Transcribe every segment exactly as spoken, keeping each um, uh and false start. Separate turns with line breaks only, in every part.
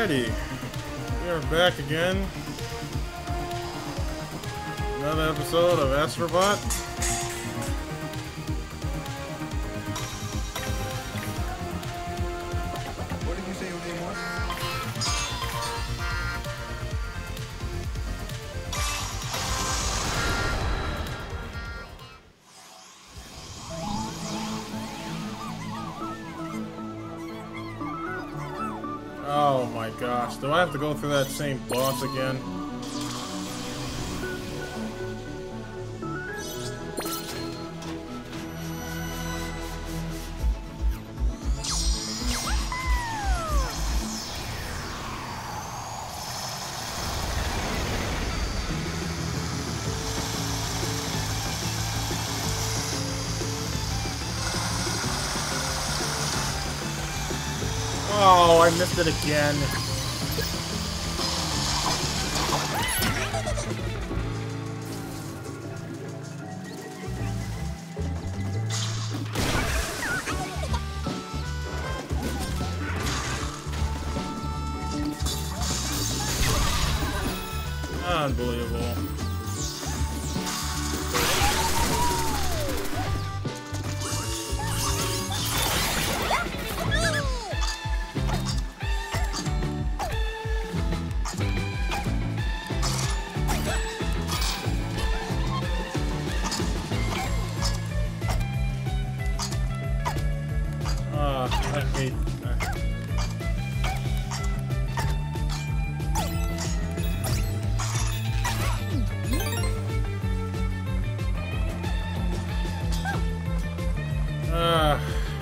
Alrighty, we are back again. Another episode of Astro Bot.
What did you say your name was?
Oh my gosh, do I have to go through that same boss again? Oh, I missed it again. Unbelievable. Uh, I hate that. Uh.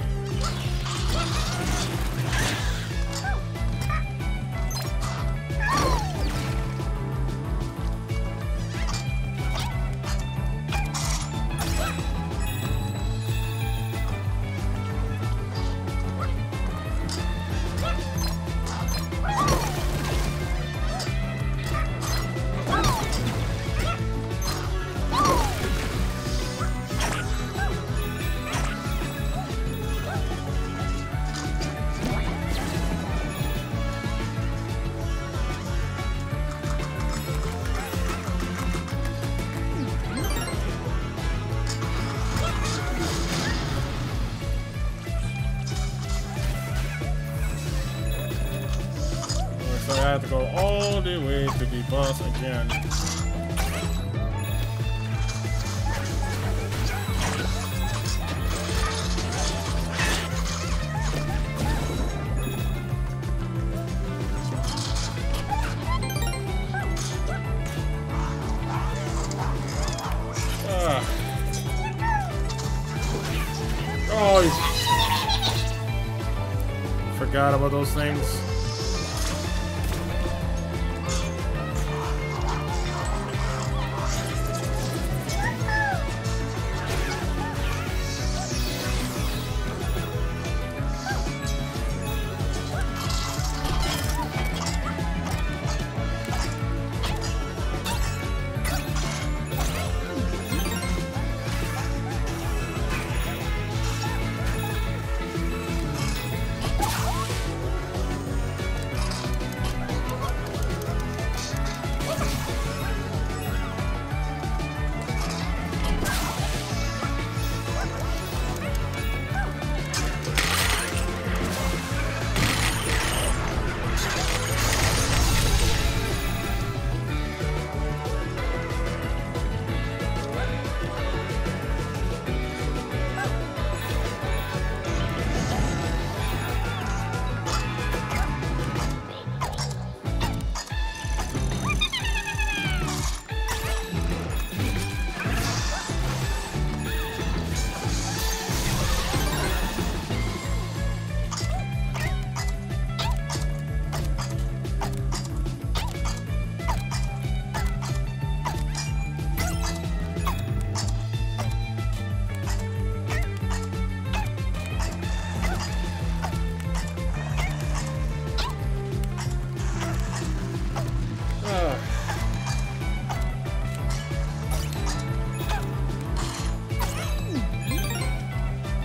So I have to go all the way to the boss again. Ah. Oh, he's... forgot about those things.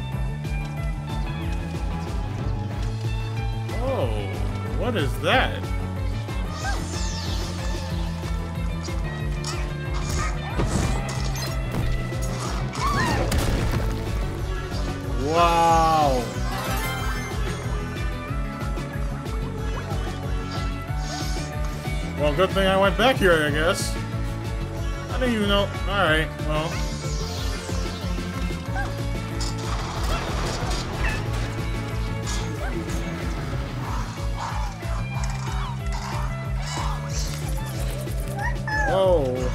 What is that? Well, good thing I went back here, I guess. I didn't even know. Alright, well. Oh.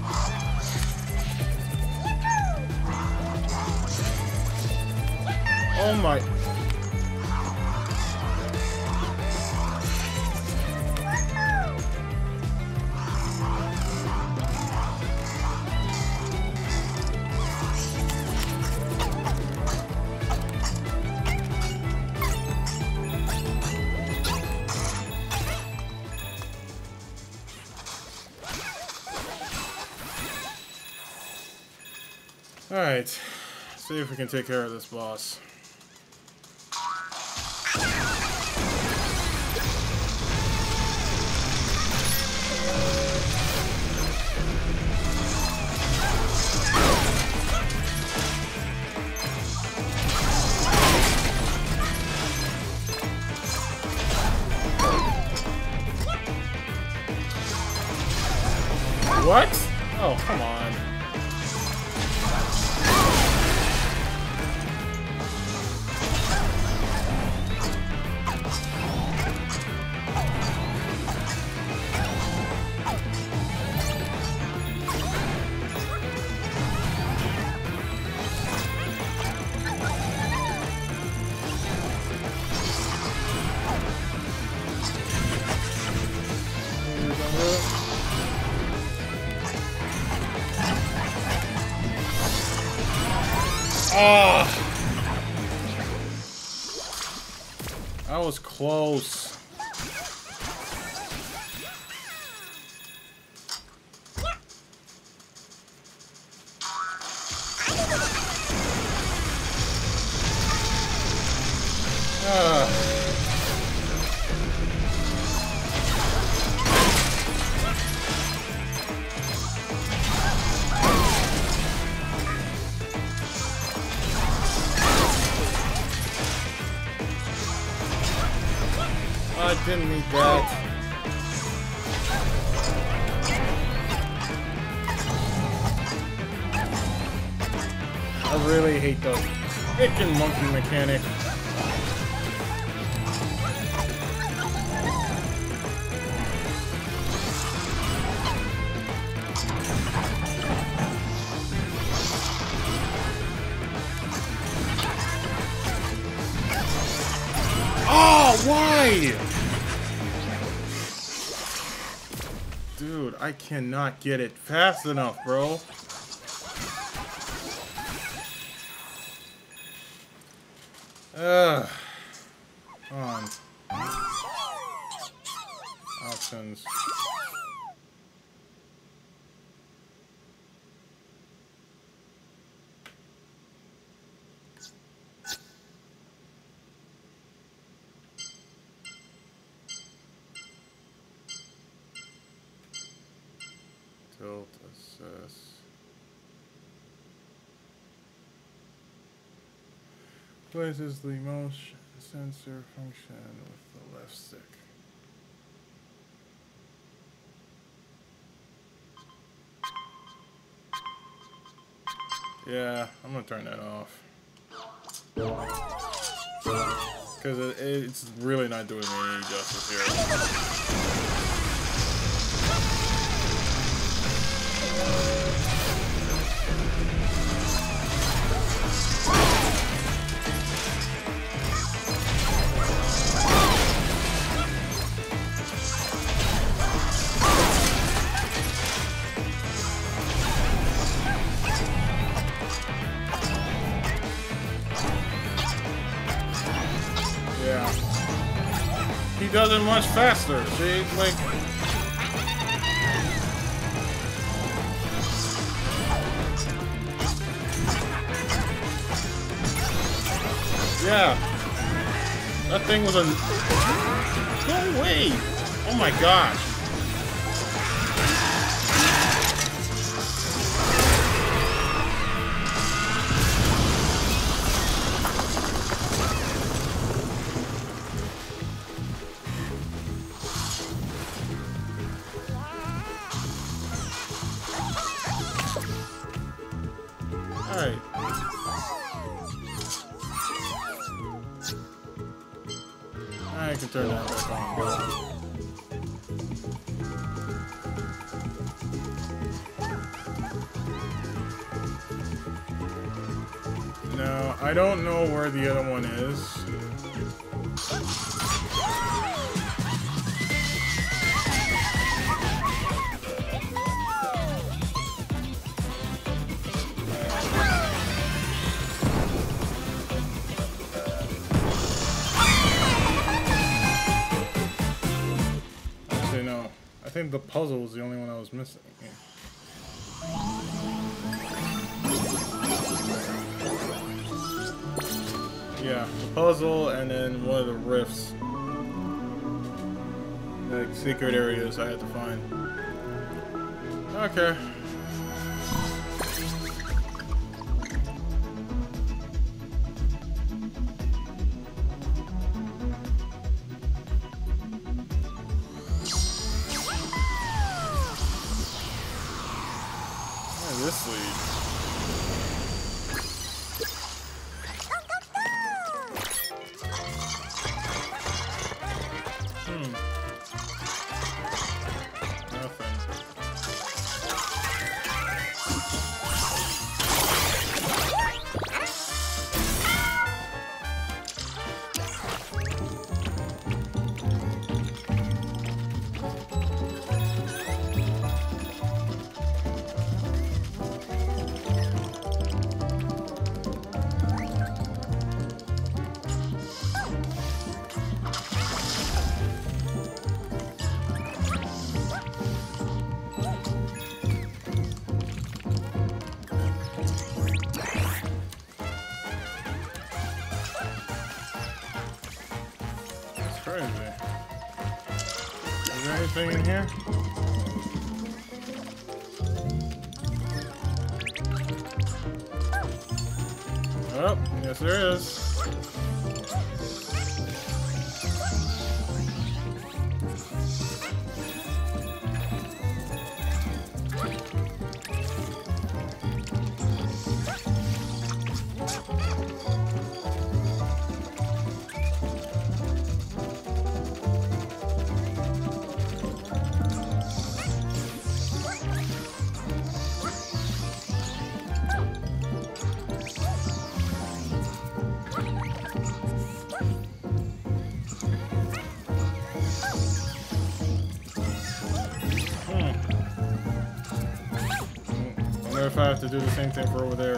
Oh my. Alright, see if we can take care of this boss. What? Oh, come on. Ah, that was close. Ah. I didn't need that. I really hate the freaking monkey mechanic. Oh, why? Dude, I cannot get it fast enough, bro. Ugh. Come on. Options. Tilt, assess. Places the motion sensor function with the left stick. Yeah, I'm gonna turn that off. Because it, it's really not doing me any justice here. He does it much faster, see? Like... Yeah. That thing was a... Go away! Oh my gosh. Alright. I can turn that back on. Now, I don't know where the other one is. I think the puzzle was the only one I was missing. Yeah, the puzzle and then one of the rifts. Like secret areas I had to find. Okay. This lead. Hmm. Nothing. Crazy. Is there anything in here? Oh, yes there is. If I have to do the same thing for over there.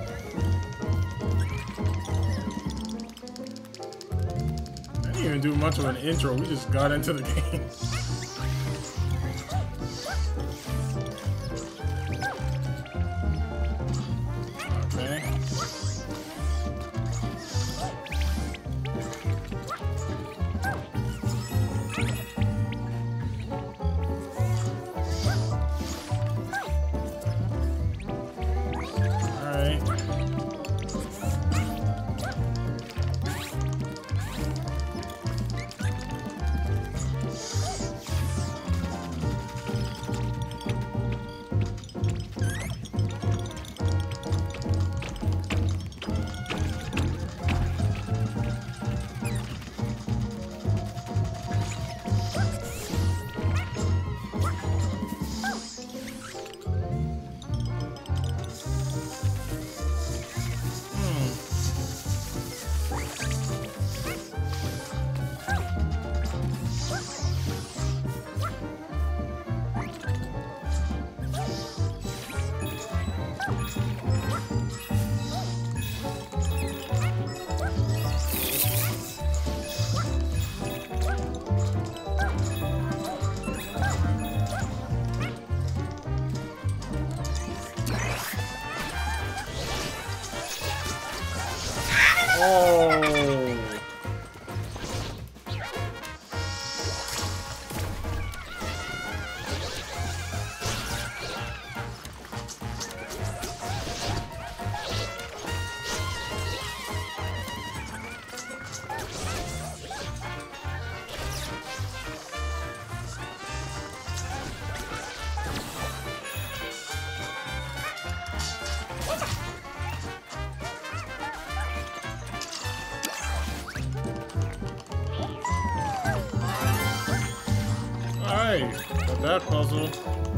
I didn't even do much of an intro, we just got into the game. Okay. Oh. Okay, got that puzzle.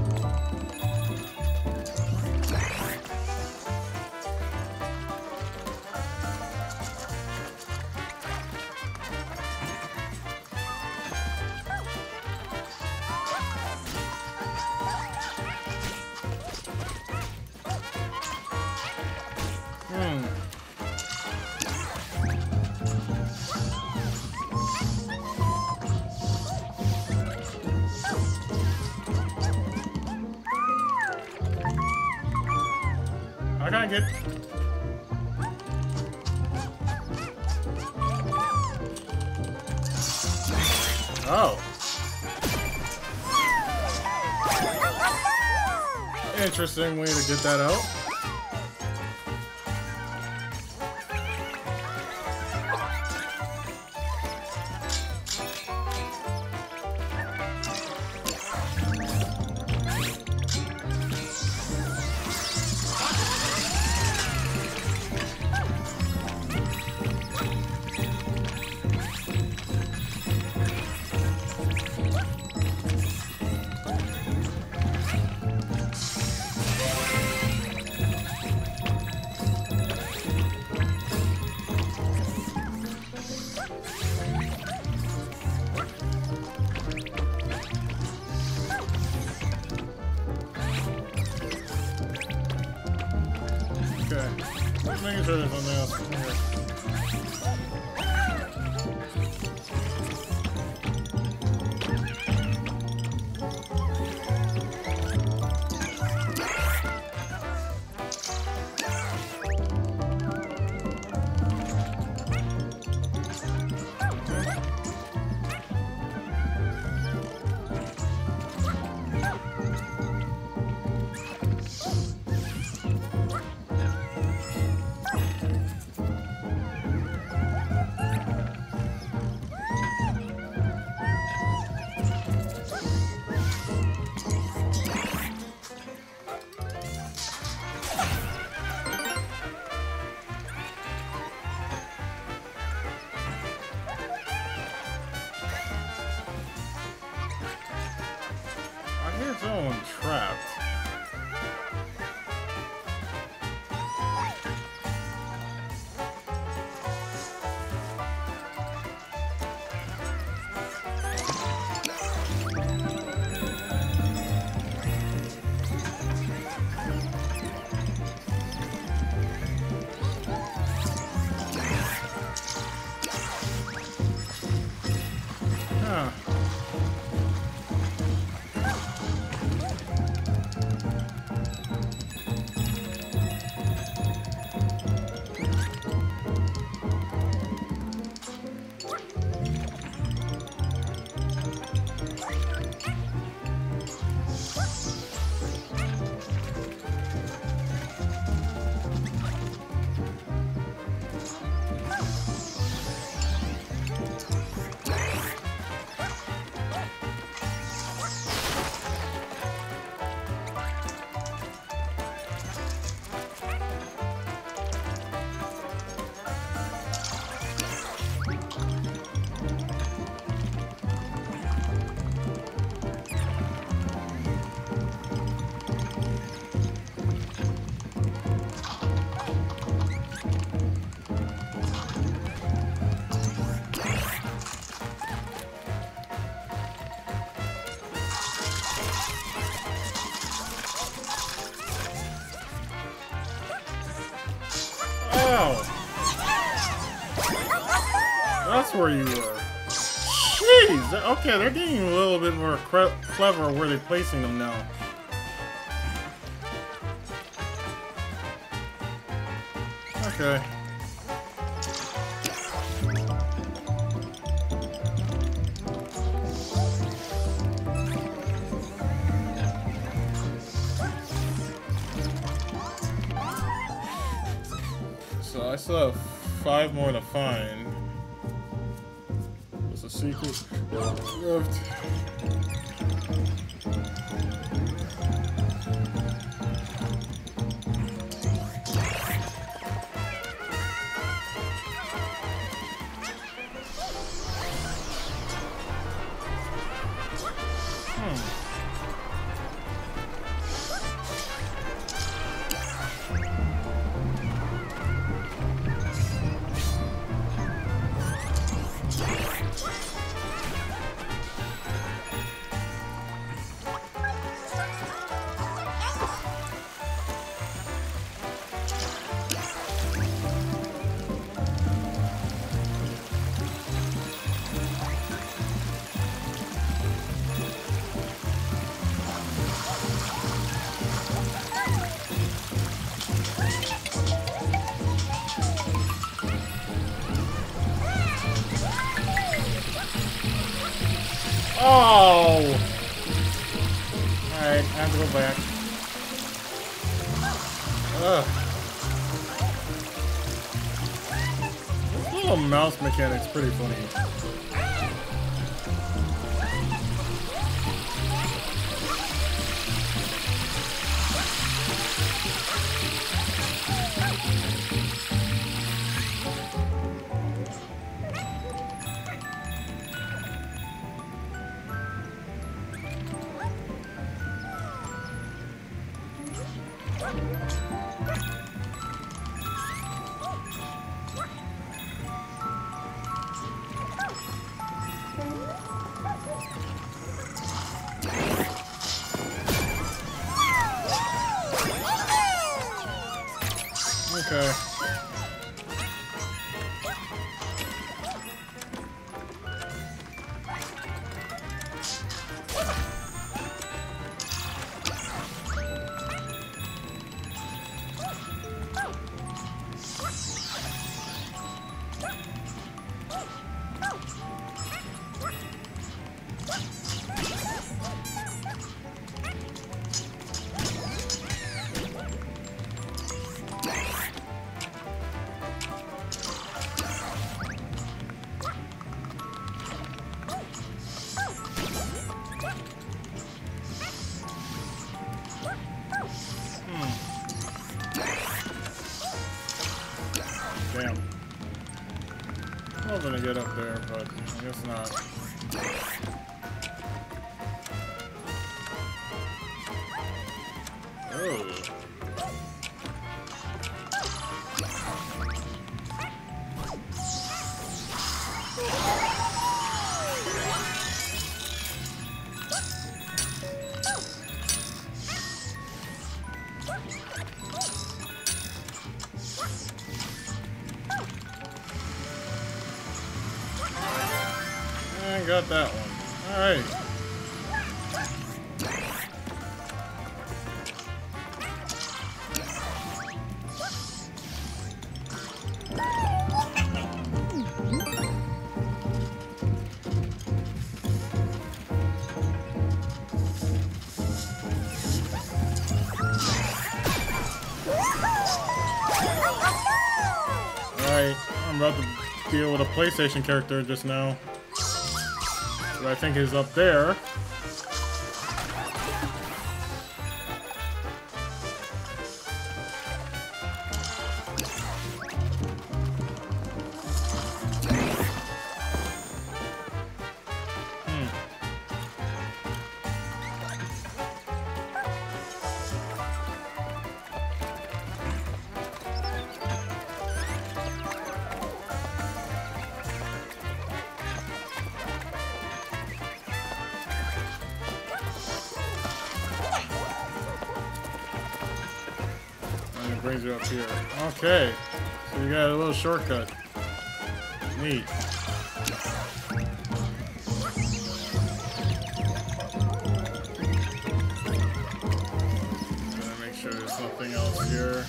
Hmm. I gotta get. Oh. Interesting way to get that out. Just making sure there's something else in here. Someone trapped. Huh. That's where you were. Jeez! Okay, they're getting a little bit more clever where they're placing them now. Okay. So I still have five more to find. There's a secret rift. Hmm. Oh! Alright, I have to go back. Ugh. This little mouse mechanic's pretty funny. Okay. Damn. I was gonna get up there, but I guess not. Oh. I got that one. Alright. Alright, I'm about to deal with a PlayStation character just now. What I think is up there. Hmm. Brings you up here. Okay. So you got a little shortcut. Neat. Gotta make sure there's something else here.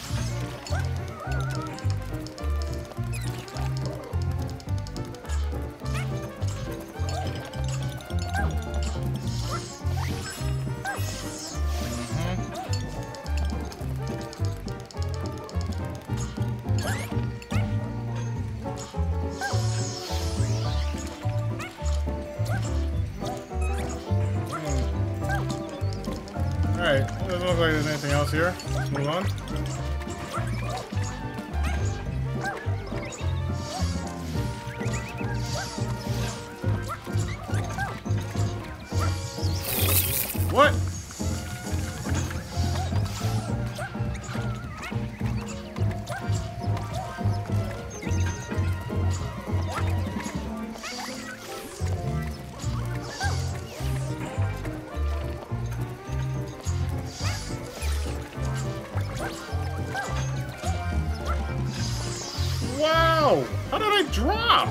Alright, doesn't look like there's anything else here. Let's move on. What? Wow! How did I drop?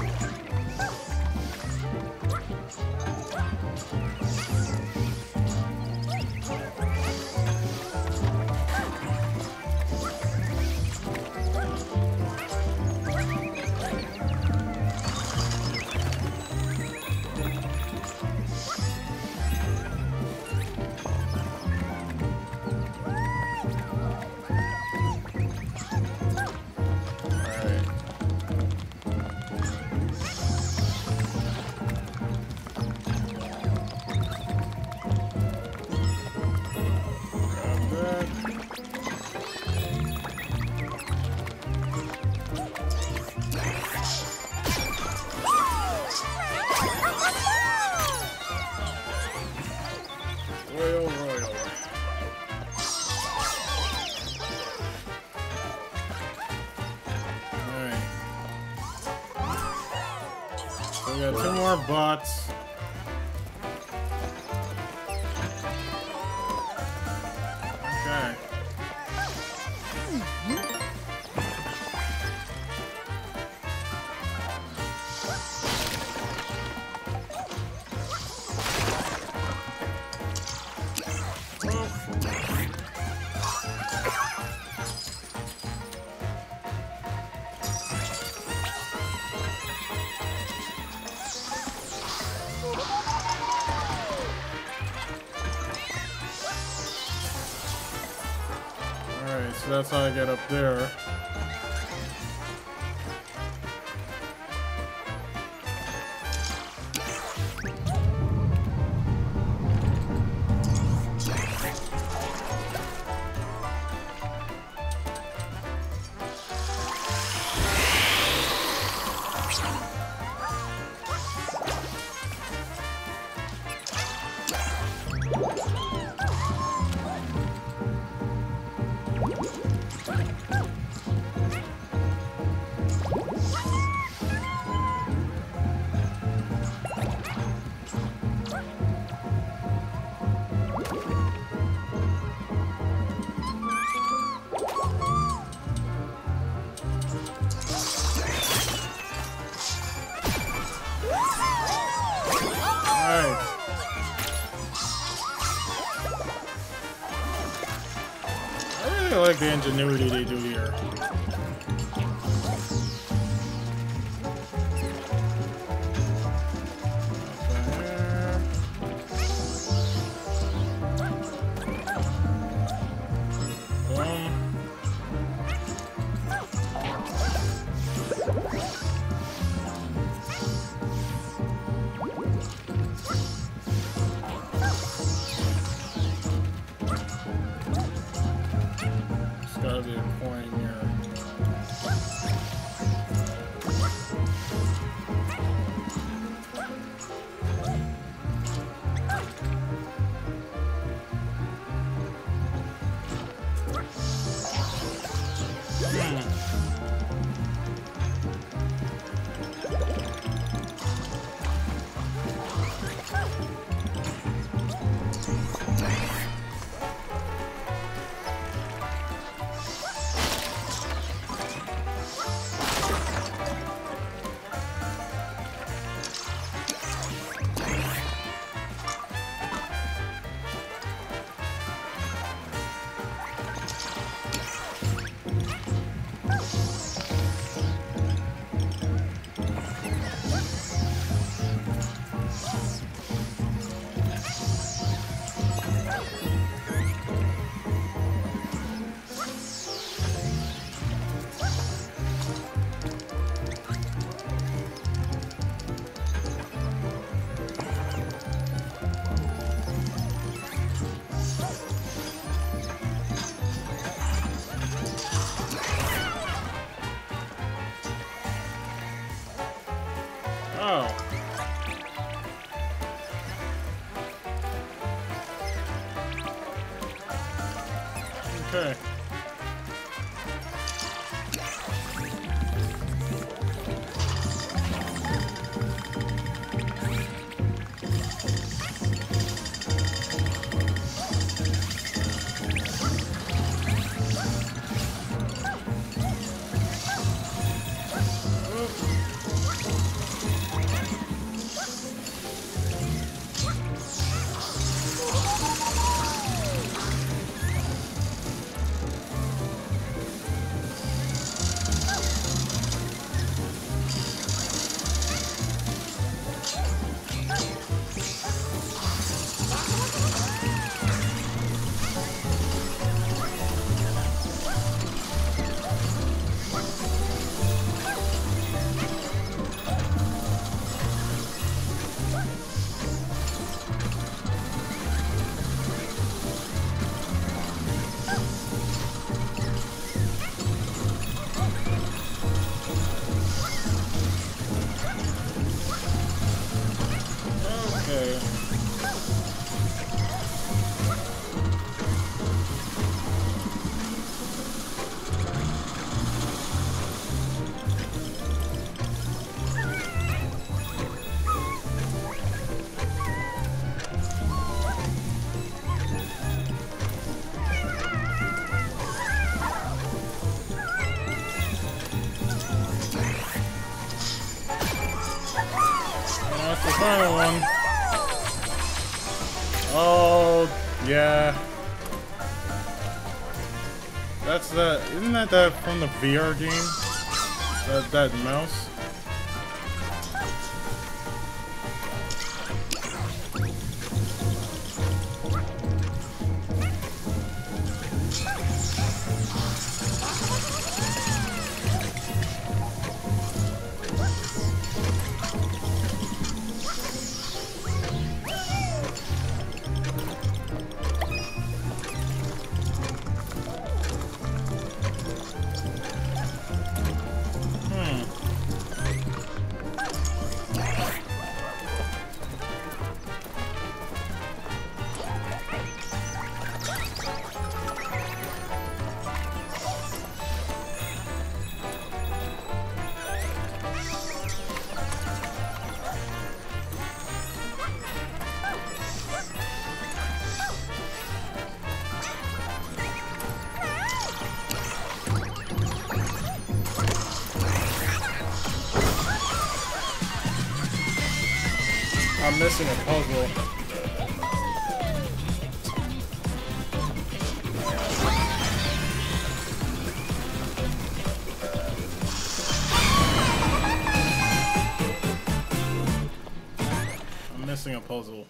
So we got two more bots. Okay. Alright, so that's how I get up there. I like the ingenuity they do here. Gotta be a coin here. That's the final one. Oh, yeah. That's that. Isn't that that from the V R game? That that mouse. I'm missing a puzzle. I'm missing a puzzle.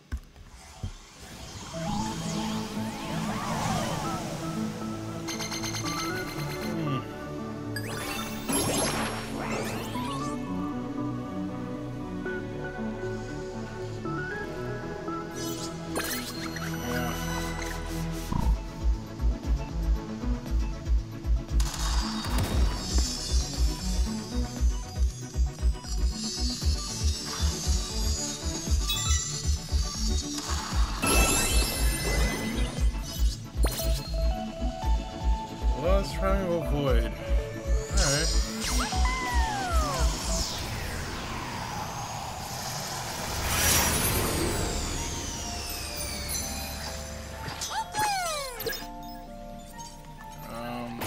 Lost triangle void. Alright. Um.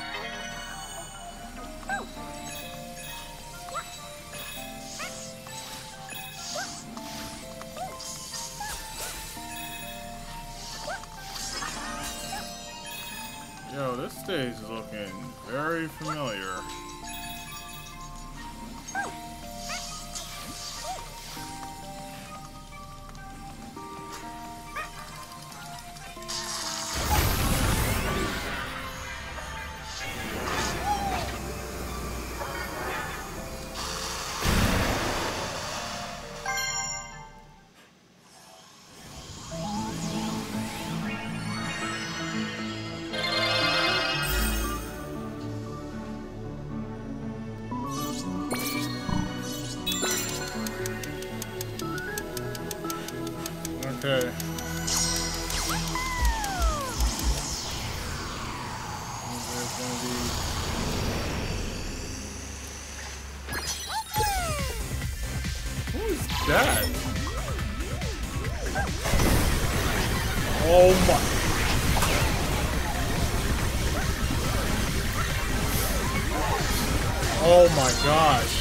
Yo, this stage is looking very familiar. Okay. There's gonna be... Who is that? Oh my... Oh my gosh.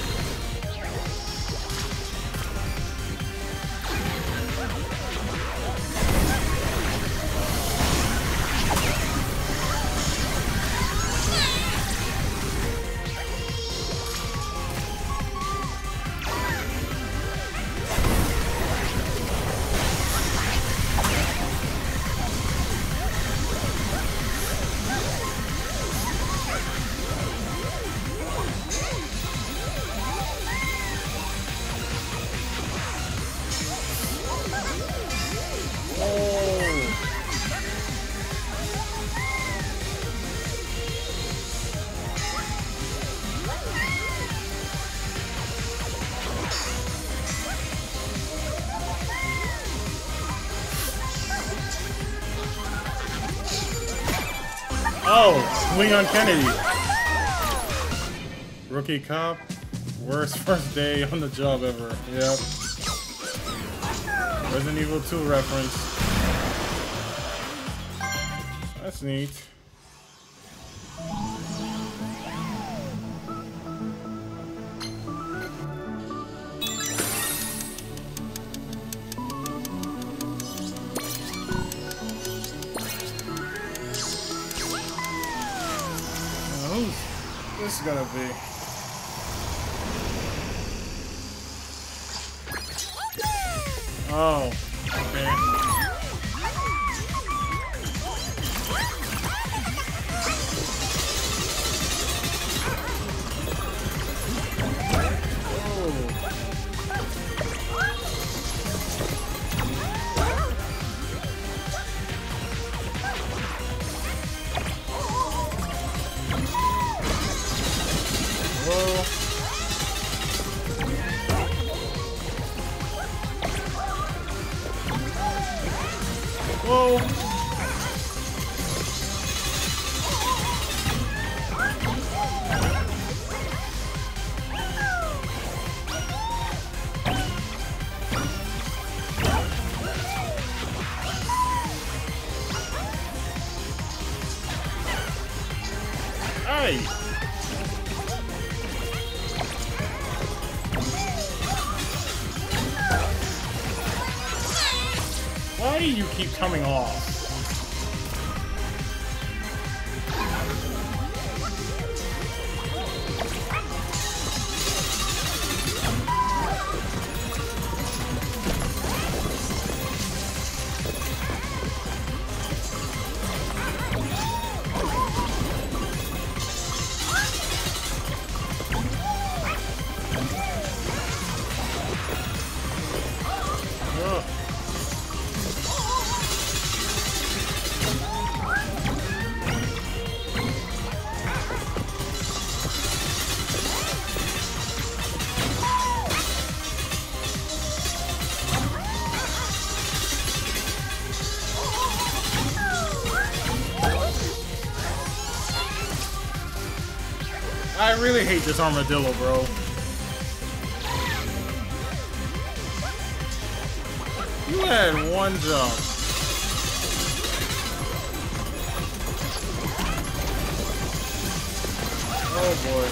Oh, swing on Kennedy. Rookie cop. Worst first day on the job ever. Yep. Resident Evil two reference. That's neat. this gonna be? Oh, okay. Whoa! Hey! Why do you keep coming off? I really hate this armadillo, bro. You had one job. Oh boy.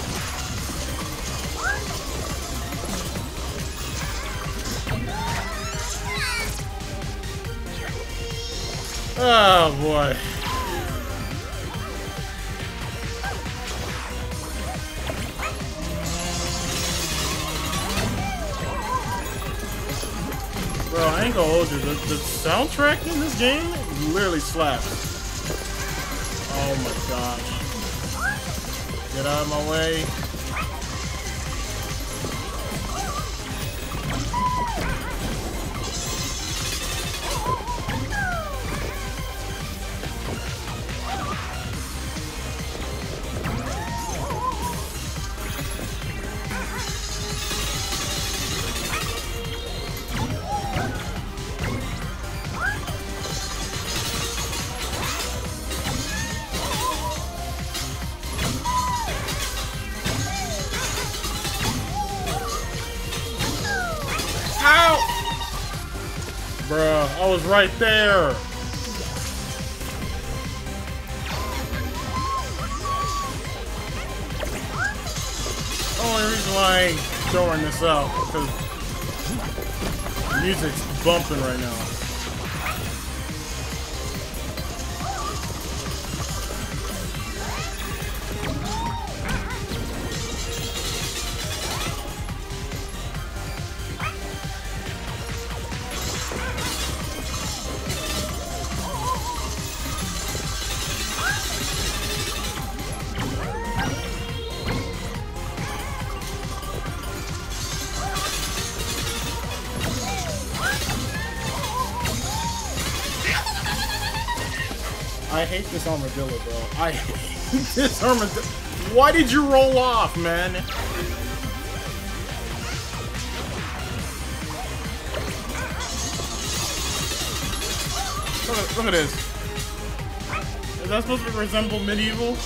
Oh boy. Bro, I ain't gonna hold you. The, the soundtrack in this game literally slaps. Oh my gosh. Get out of my way. Ow! Bruh, I was right there. Only reason why I ain't throwing this out because the music's bumping right now. I hate this armadillo, bro. I hate this armadillo. Why did you roll off, man? Look at, look at this. Is that supposed to resemble medieval?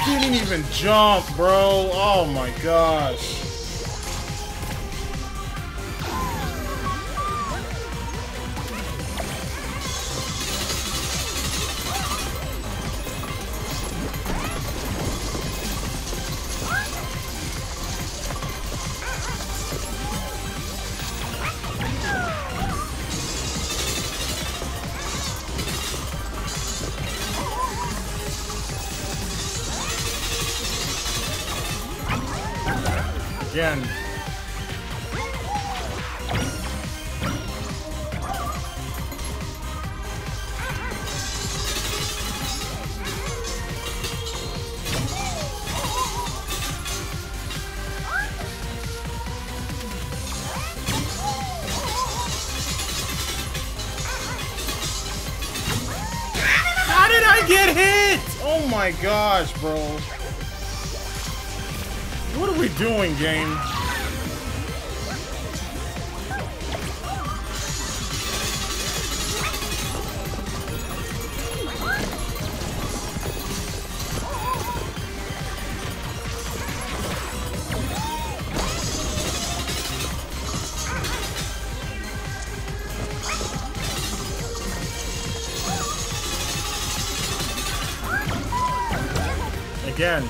didn't even jump, bro. Oh my gosh. Again. How did I get hit? Oh my gosh, bro. What are we doing, game? Again.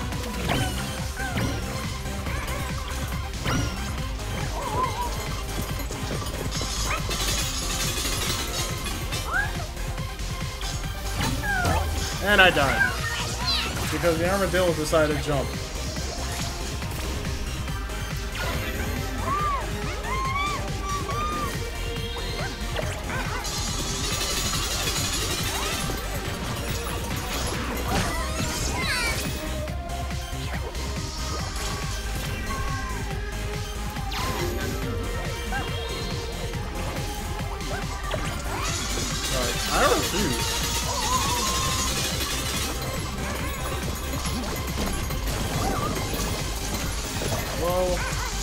And I died. Because the armadillo decided to jump. Alright, I refuse. Whoa.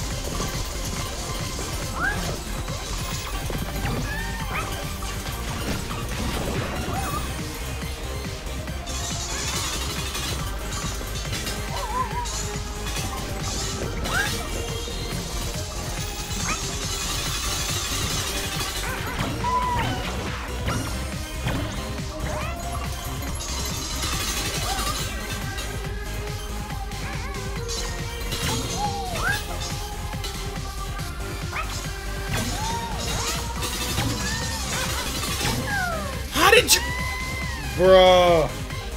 How did you... Bruh.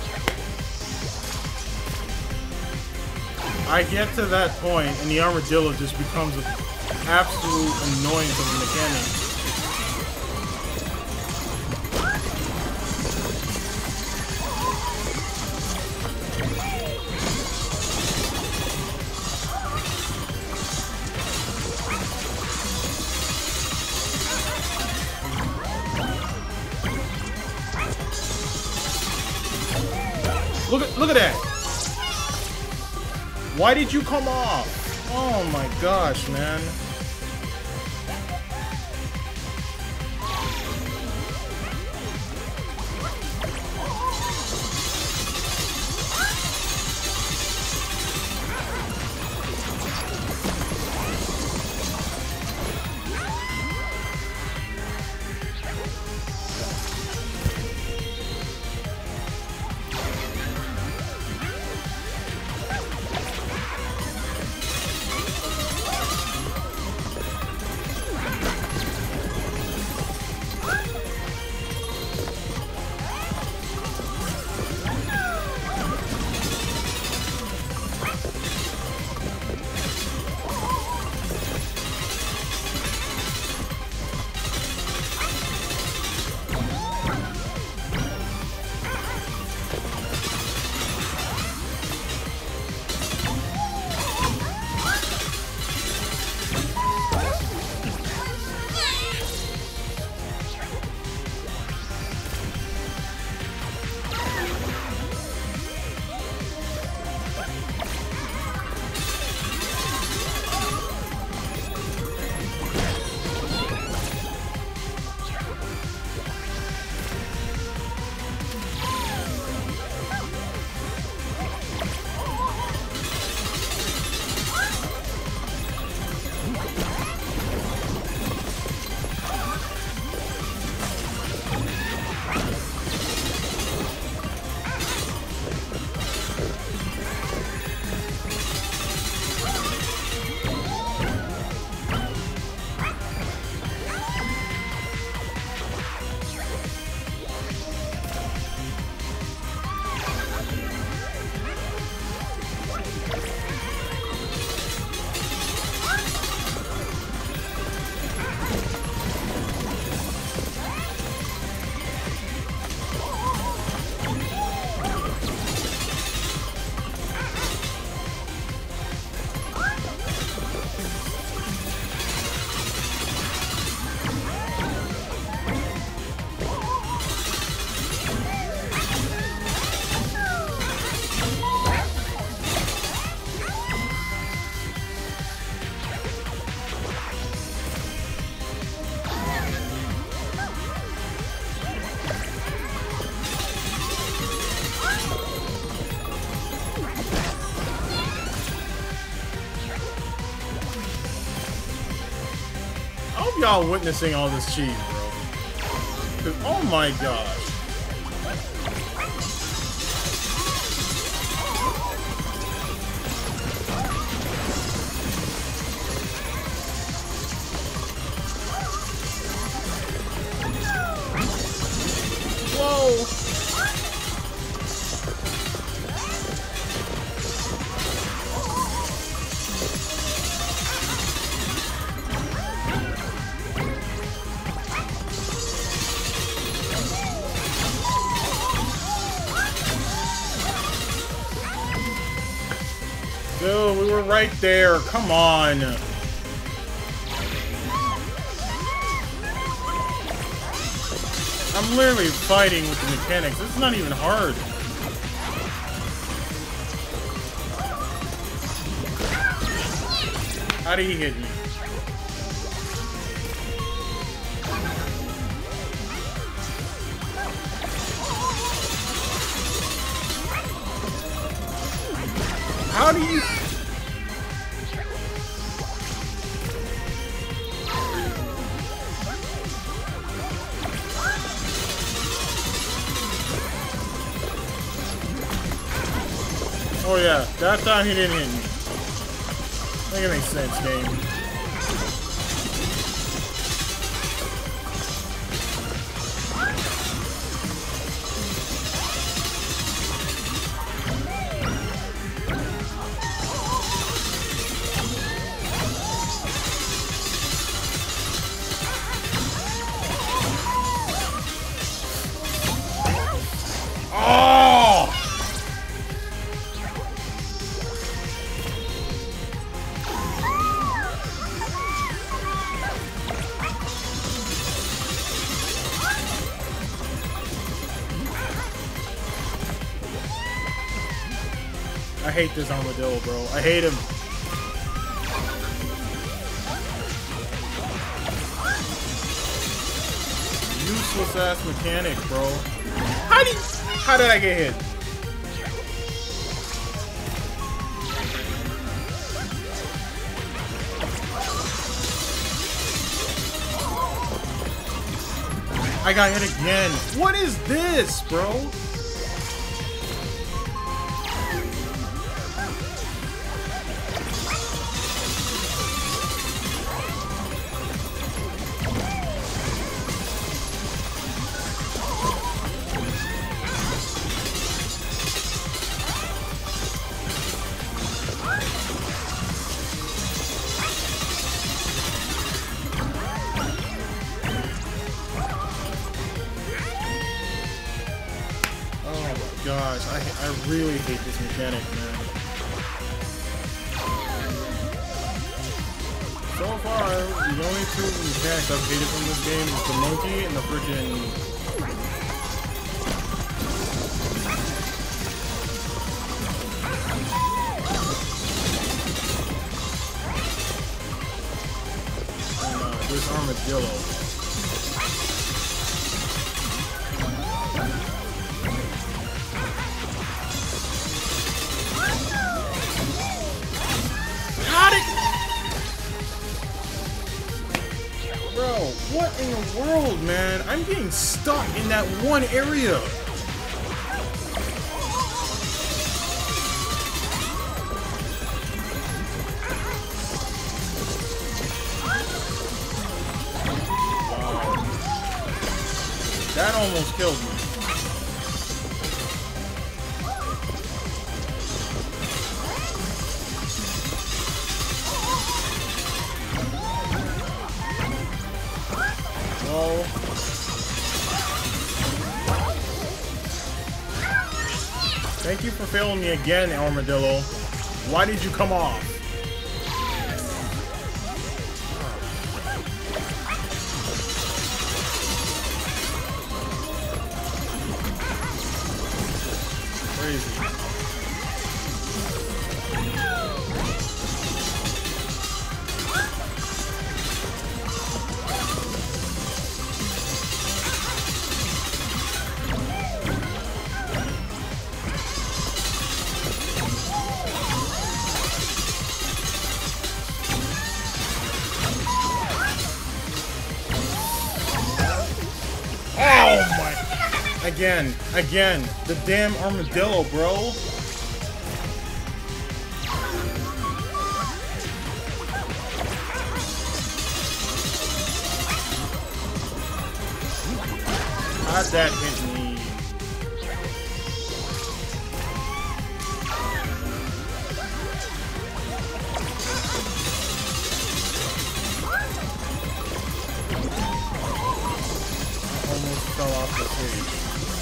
I get to that point and the armadillo just becomes an absolute annoyance of a mechanic. Look at look at that! Why did you come off? Oh my gosh, man. y'all witnessing all this cheat, bro? 'Cause, oh my gosh. Whoa! Dude, we were right there. Come on. I'm literally fighting with the mechanics. This is not even hard. How did he hit me? How do you... Oh yeah, that time he didn't hit me. Make it make sense, game. I hate this armadillo, bro. I hate him. Useless ass mechanic, bro. How did how did I get hit? I got hit again. What is this, bro? Gosh, I, I really hate this mechanic, man. So far, the only two mechanics I've hated from this game is the monkey and the freaking... And, uh, this armadillo. Bro, what in the world, man? I'm getting stuck in that one area. Wow. That almost killed me. Oh. Thank you for failing me again, armadillo. Why did you come off? Crazy. Again, again, the damn armadillo, bro. How'd that hit me? I almost fell off the stage.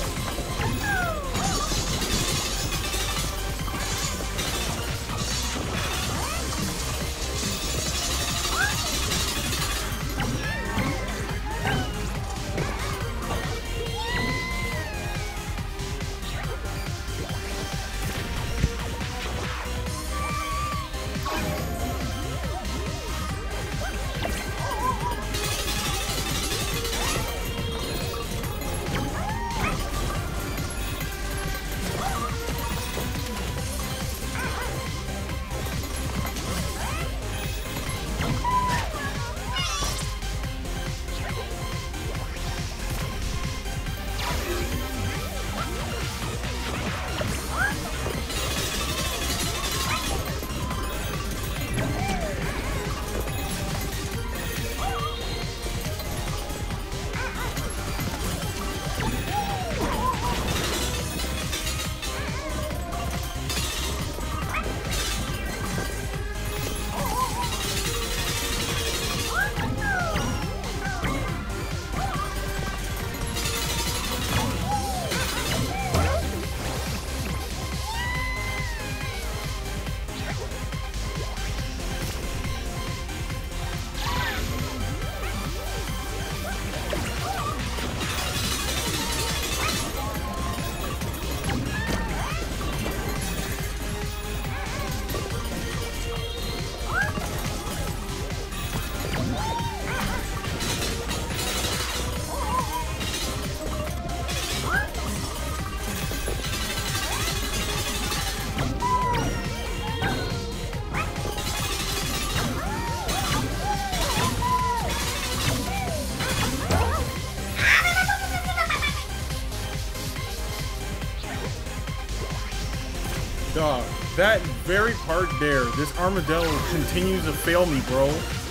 Dog, that very part there, this armadillo continues to fail me, bro.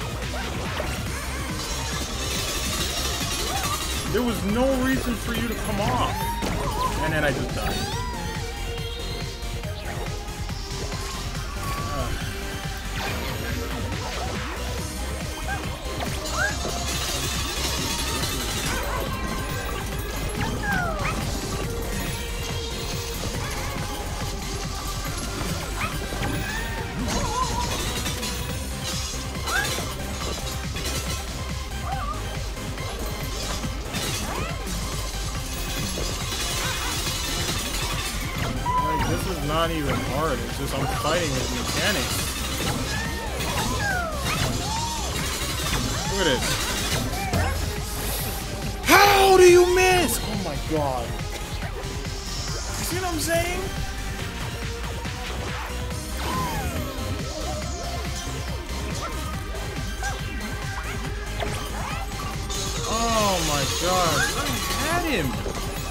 There was no reason for you to come off. And then I just died. Not even hard, it's just I'm fighting with mechanics. Look at this. How do you miss? Oh my god. You see what I'm saying? Oh my god, I had him.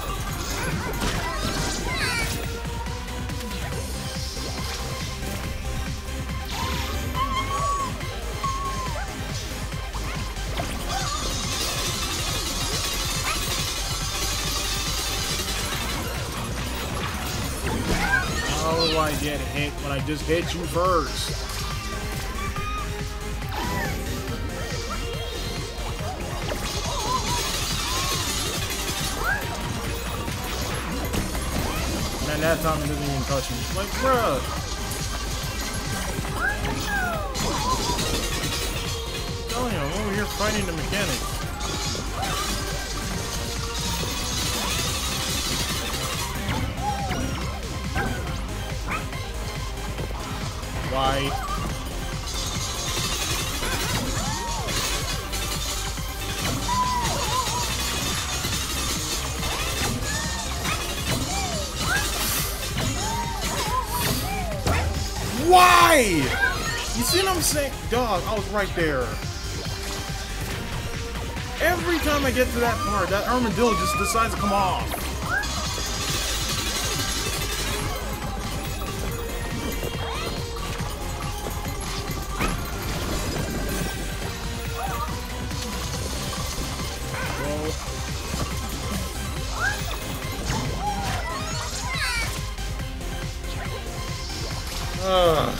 How do I get hit when I just hit you first? Man, that time it doesn't even touch me. Like, bruh. I'm telling you, I'm over here fighting the mechanics. Why? Why? You see what I'm saying? Dog, I was right there. Every time I get to that part, that armadillo just decides to come off. Ugh.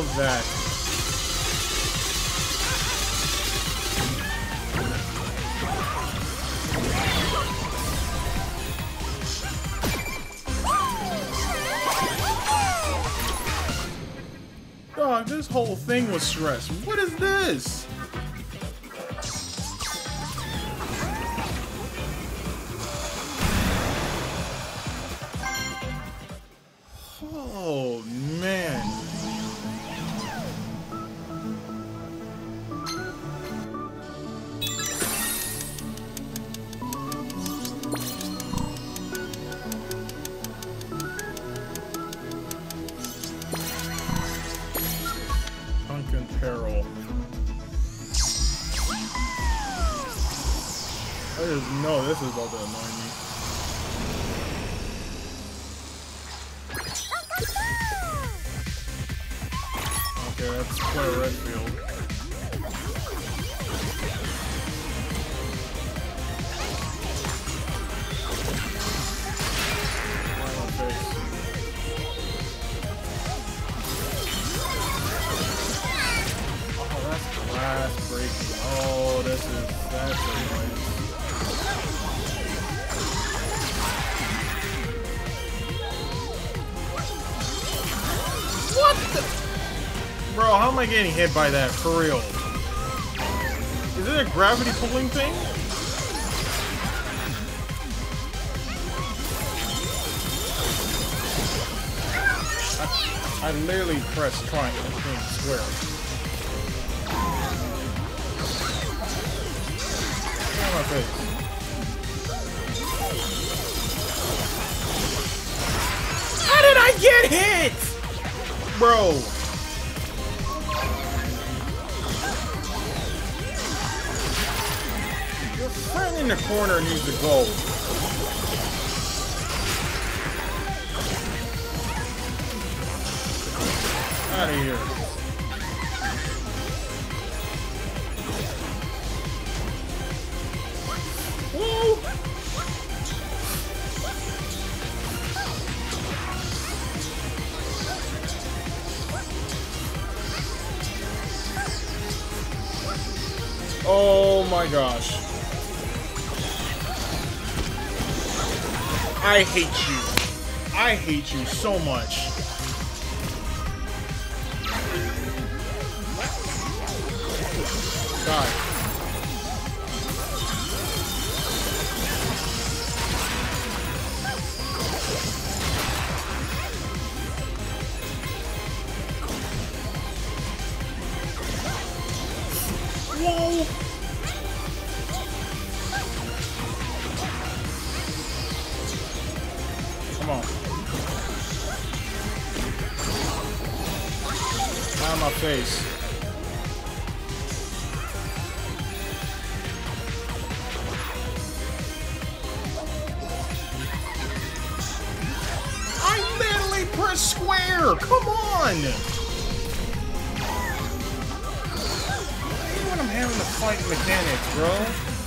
was that? Dog, this whole thing was stress. What is this? Oh, man. Pumpkin Peril. I just know this is about to annoy me. Okay, that's Claire Redfield. Right on face. Oh, that's glass breaking. Oh, this is that's annoying. What the? Bro, how am I getting hit by that? For real? Is it a gravity pulling thing? I, I literally pressed triangle and square. Get out of my face. How did I get hit? Bro. Friend in the corner needs to go. Out of here. Woo! Oh my gosh. I hate you. I hate you so much. God. Whoa. Come on. Out of my face. I literally pressed square. Come on. Even when I'm having to fight mechanics, bro.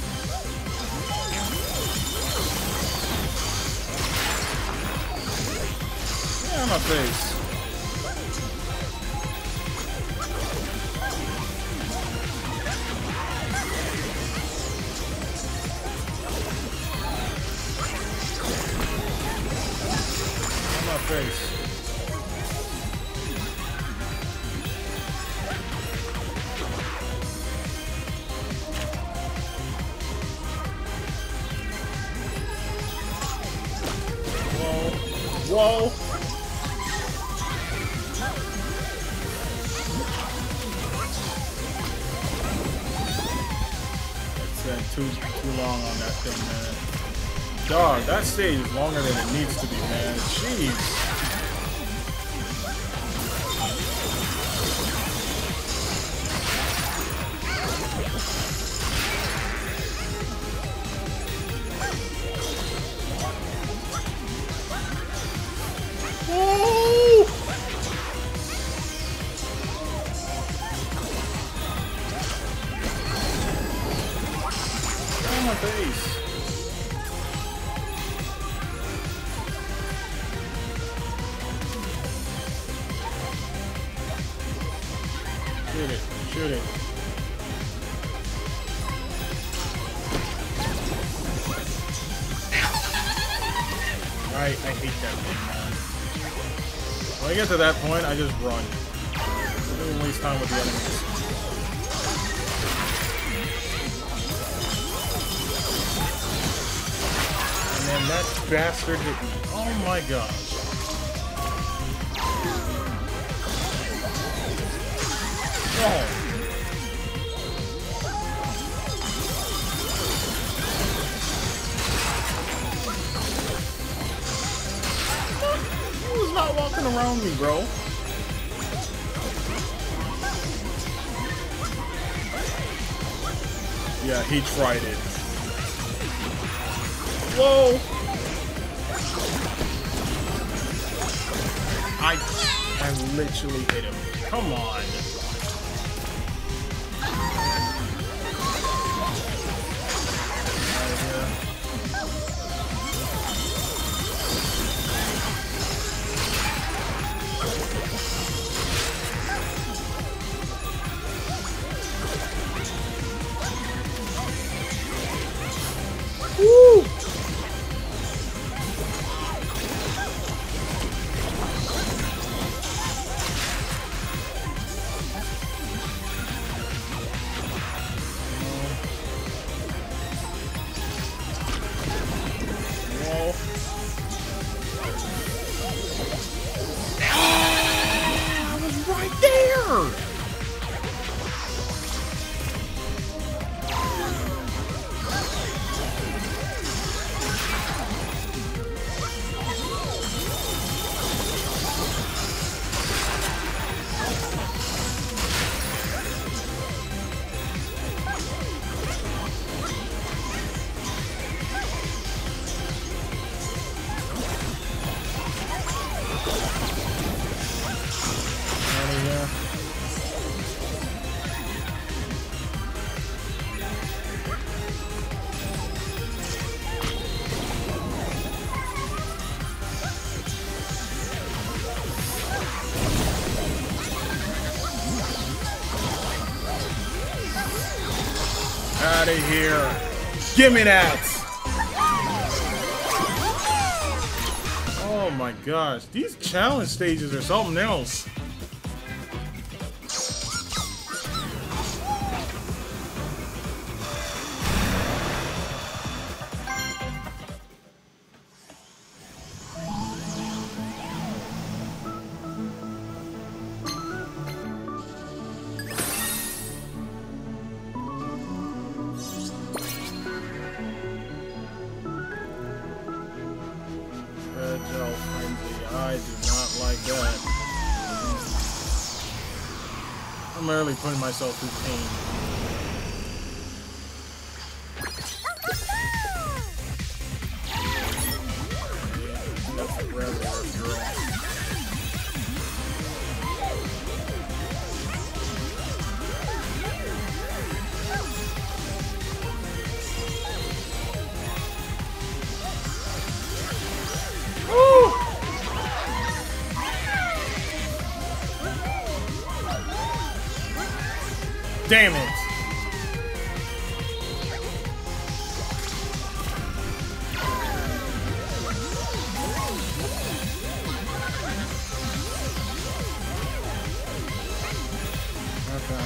Out of my face. Out of my face. Whoa. Whoa. Too too long on that thing, man. Dog, that stage is longer than it needs to be, man. Jeez. Oh! My face. I, I hate that thing, man. When I get to that point, I just run. I don't waste time with the enemies. And then that bastard hit me. Oh my gosh. Oh. He was not walking around me, bro. Yeah, he tried it. Whoa! I, I literally hit him. Come on. Out of here. Woo! Out of here. Give me that. Oh my gosh. These challenge stages are something else. I do not like that. I'm barely putting myself through pain. That's a reservoir, girl. Damn it! Okay.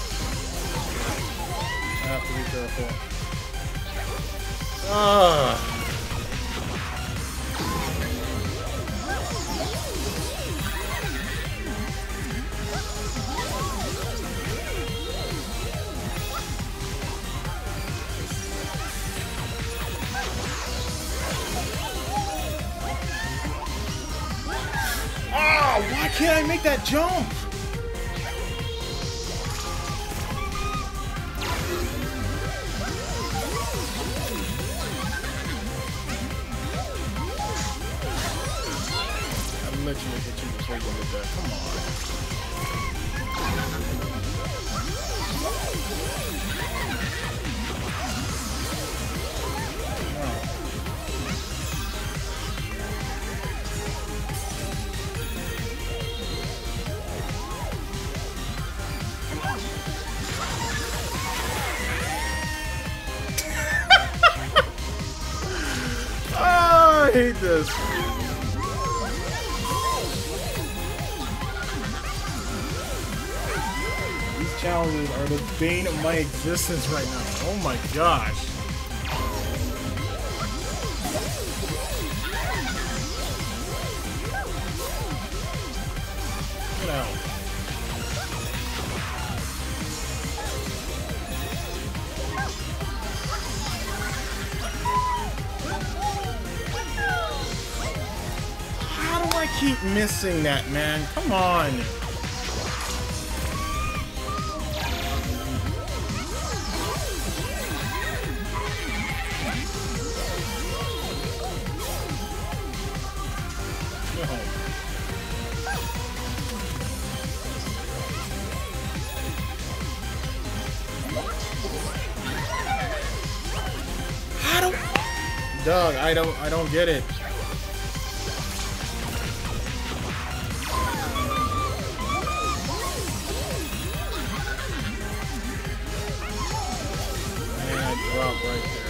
I have to be careful. Ah. Why can't I make that jump? I literally hit you before you get there. Come on. I hate this. These challenges are the bane of my existence right now. Oh my gosh. Get out. How do I keep missing that, man? Come on. Doug, I don't I don't get it. Man, I dropped right there.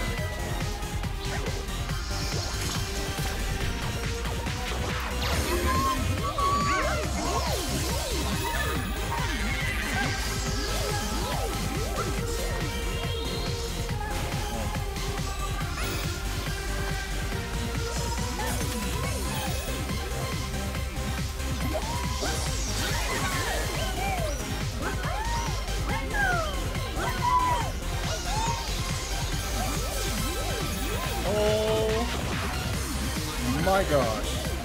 My gosh.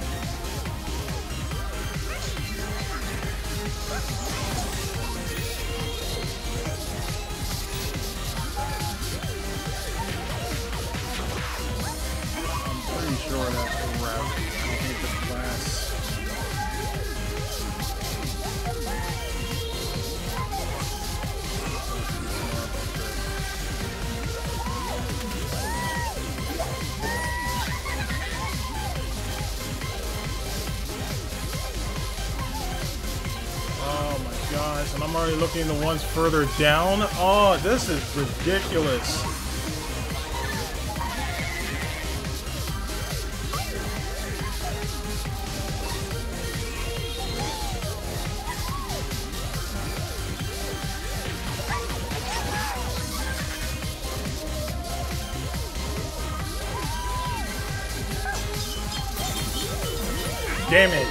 I'm pretty sure that's a wrap. I don't think this lasts. And I'm already looking at the ones further down. Oh, this is ridiculous. Damn it.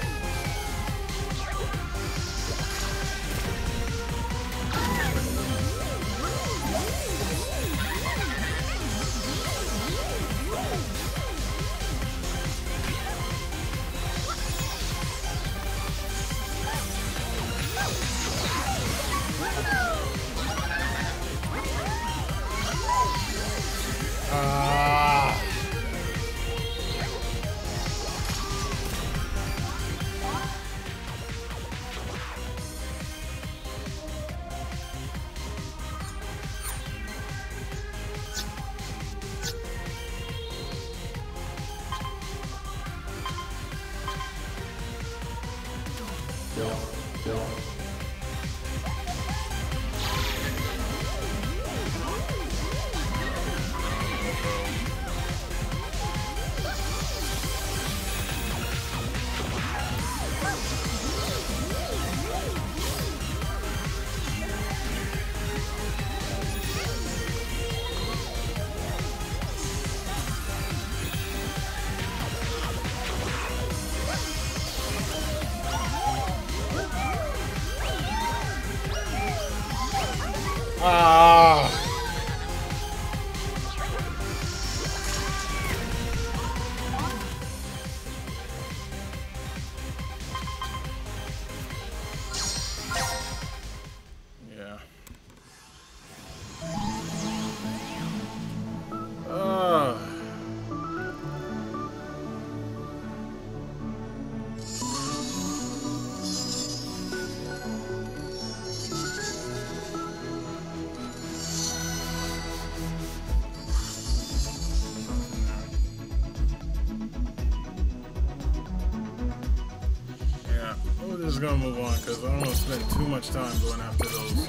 Ah. Yeah. Uh. We're just gonna move on because I don't want to spend too much time going after those.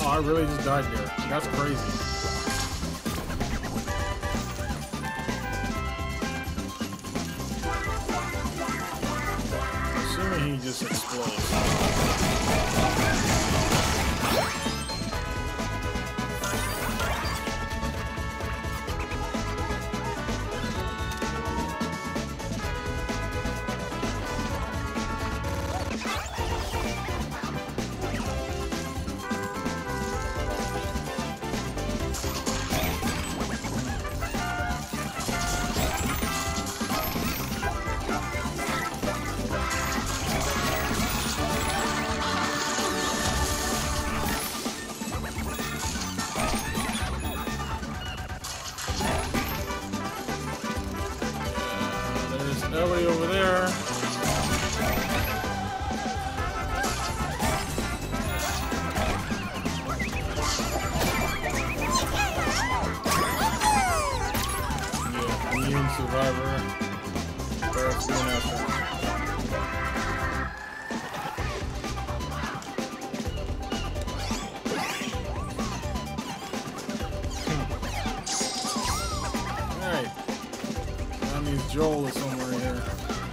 Oh, I really just died there. That's crazy. Assuming he just explodes. Ellie over there. Yeah, immune survivor. There's soon after. Alright. That means Joel is somewhere in here.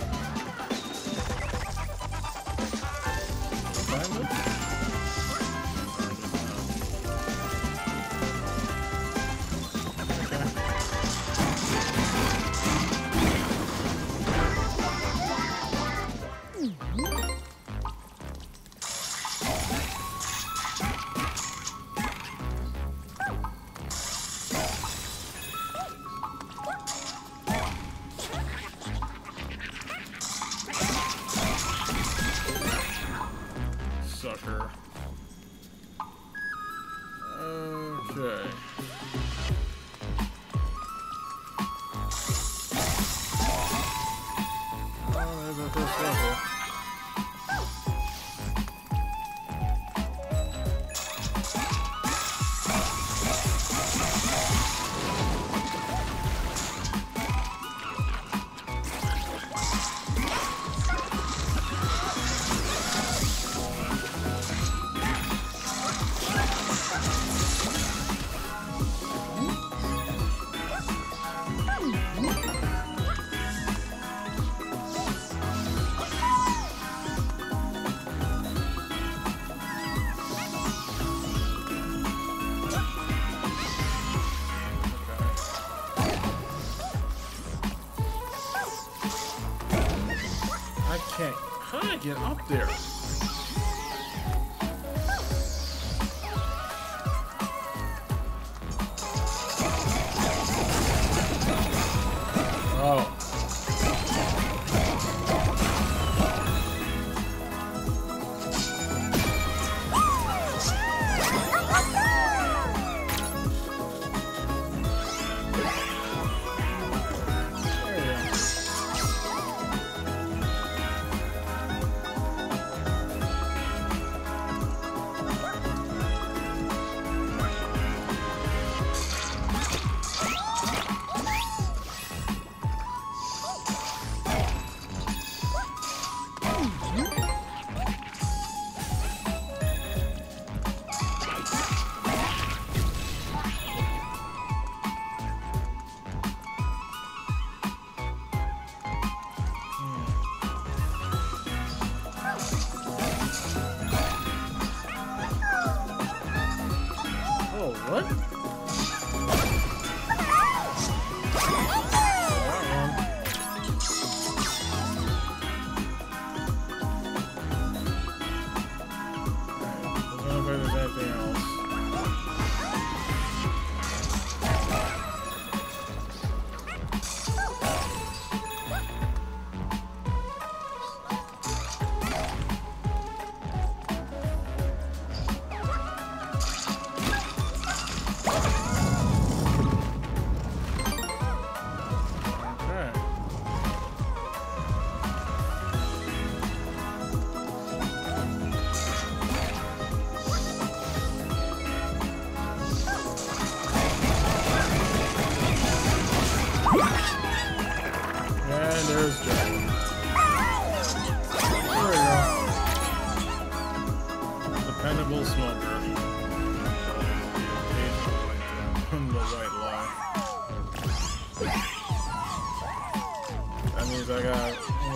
Sucker. Okay. Oh, there's our first level. I can't. How did I get up there? Oh. What?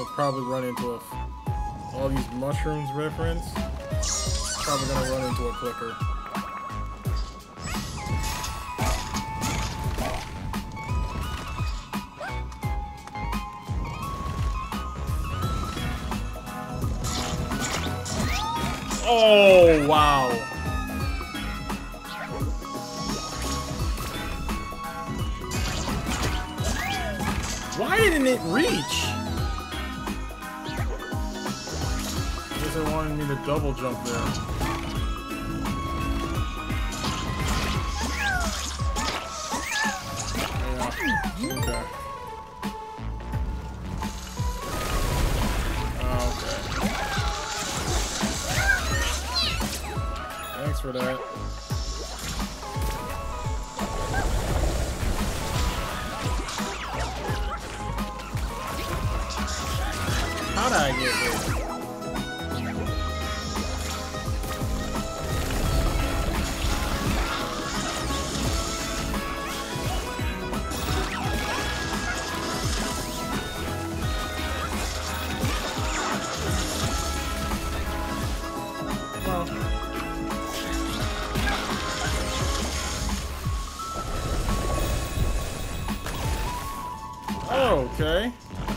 probably run into a... All these mushrooms reference. Probably gonna run into a clicker. Oh, wow. Why didn't it reach? I guess it wanted me to double jump there. Yeah. Okay. Thanks for that. How did I get here? Okay.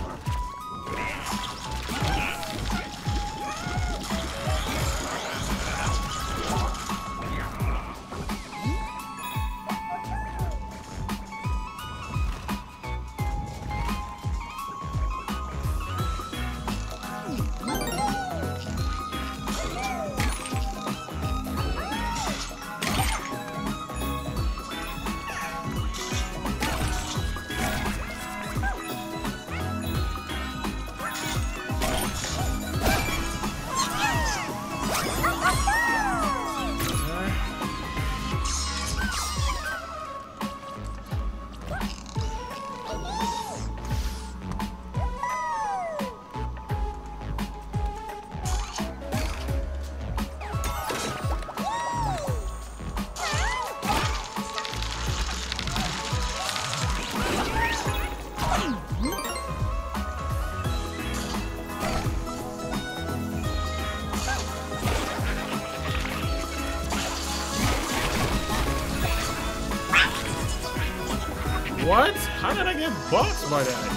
What? How did I get boxed by that?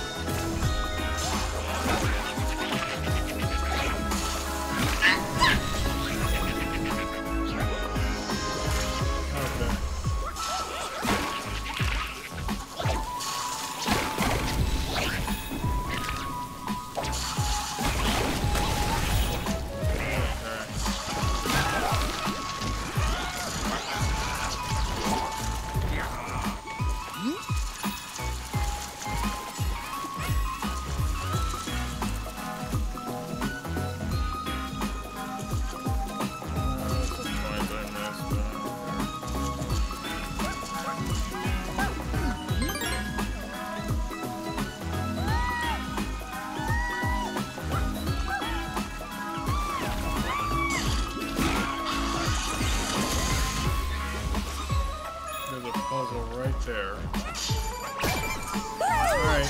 There. Alright.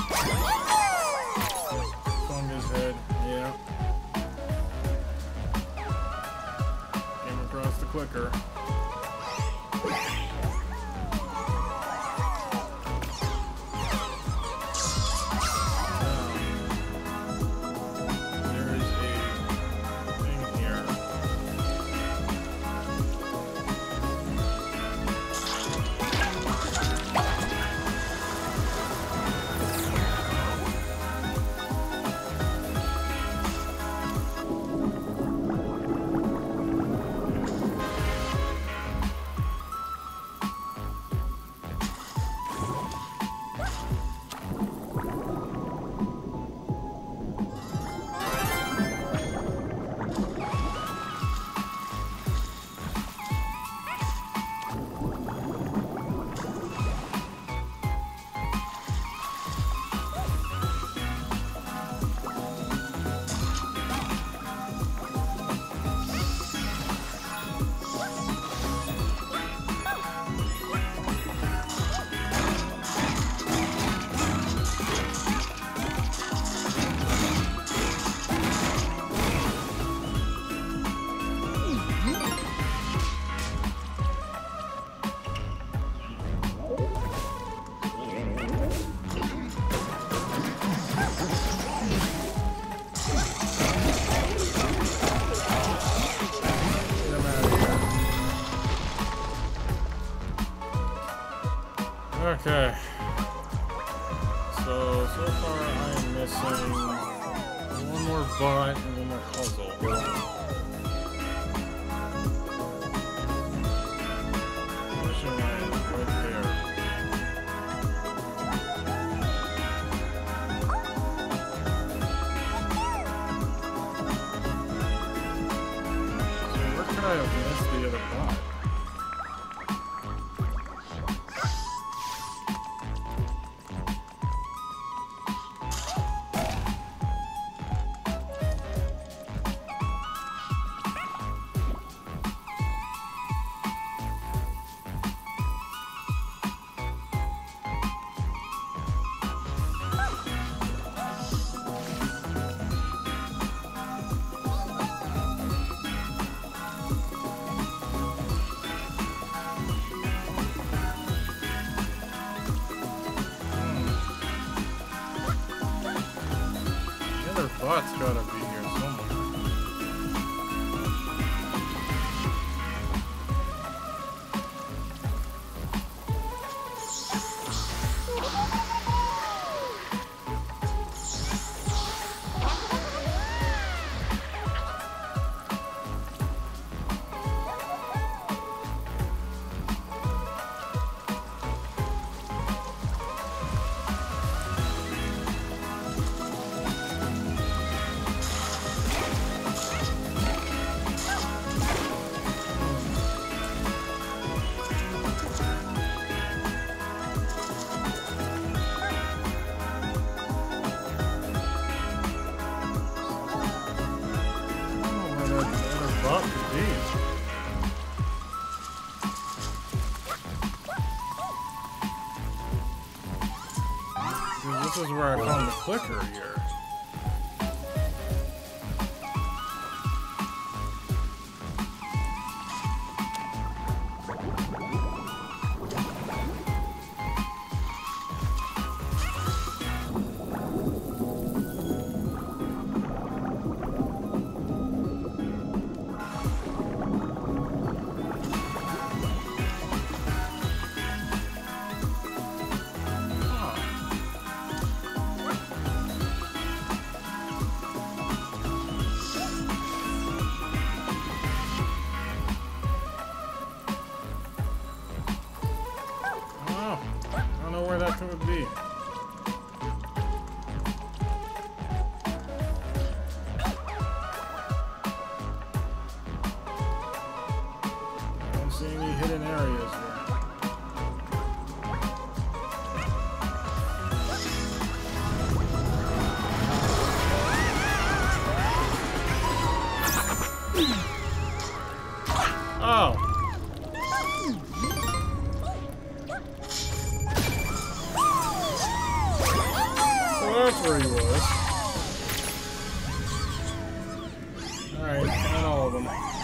Phone his head. Yeah. Came across the clicker. There is a thing here. Okay. So, so far I am missing one more bot and one more puzzle. Missing right, right there. So where could I have missed the other bot? Bot's gotta be here somewhere. This is where I found the clicker here. Would be. I don't see any hidden areas here. Oh. That's where he was. Alright, not all of them.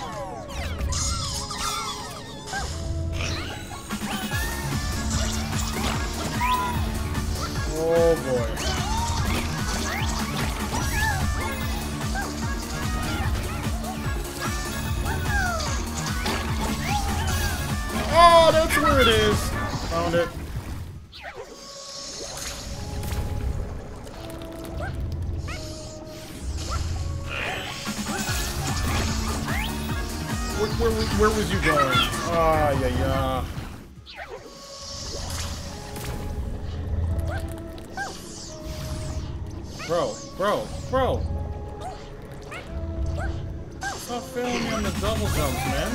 Oh boy. Oh, that's where it is. Found it. Where, where was you going? Ah, yeah, yeah. Bro, bro, bro. Stop failing me on the double jumps, man.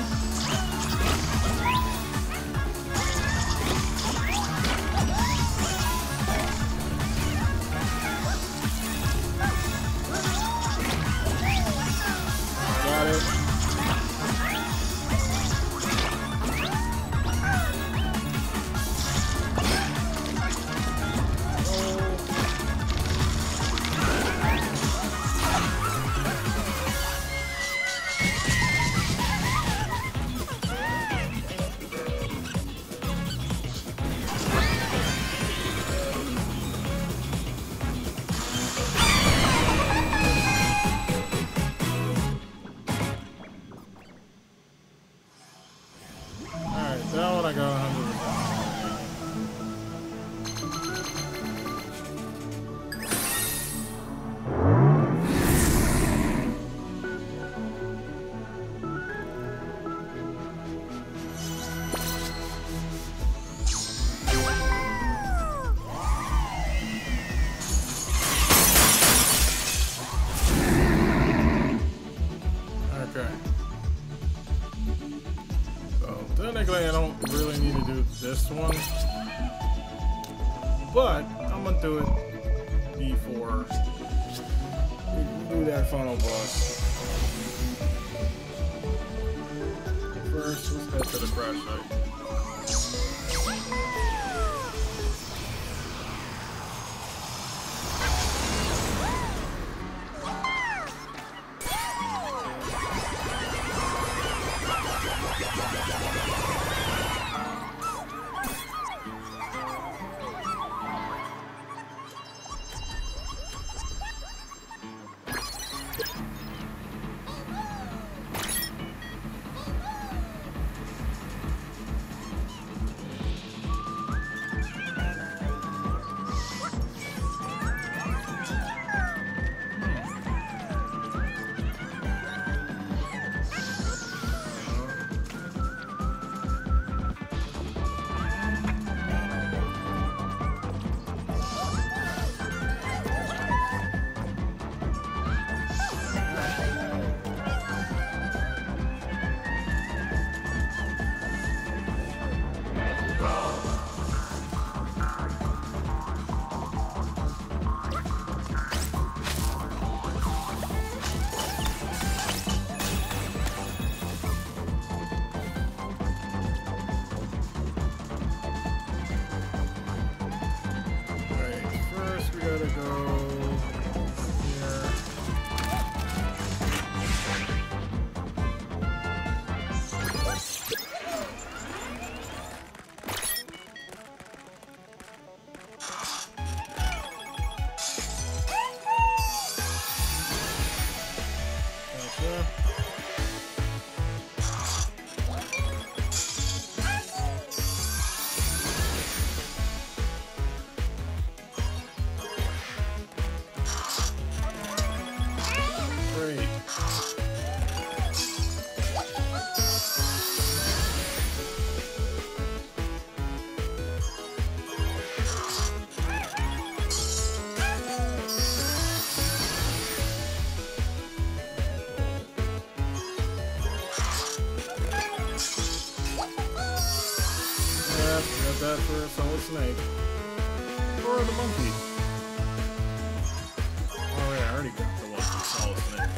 Got it. Technically, I don't really need to do this one, but I'm gonna do it before we do that final boss. First, let's head to the crash site. That for a solid snake. Or the monkey. Oh yeah, I already got the one for solid snake.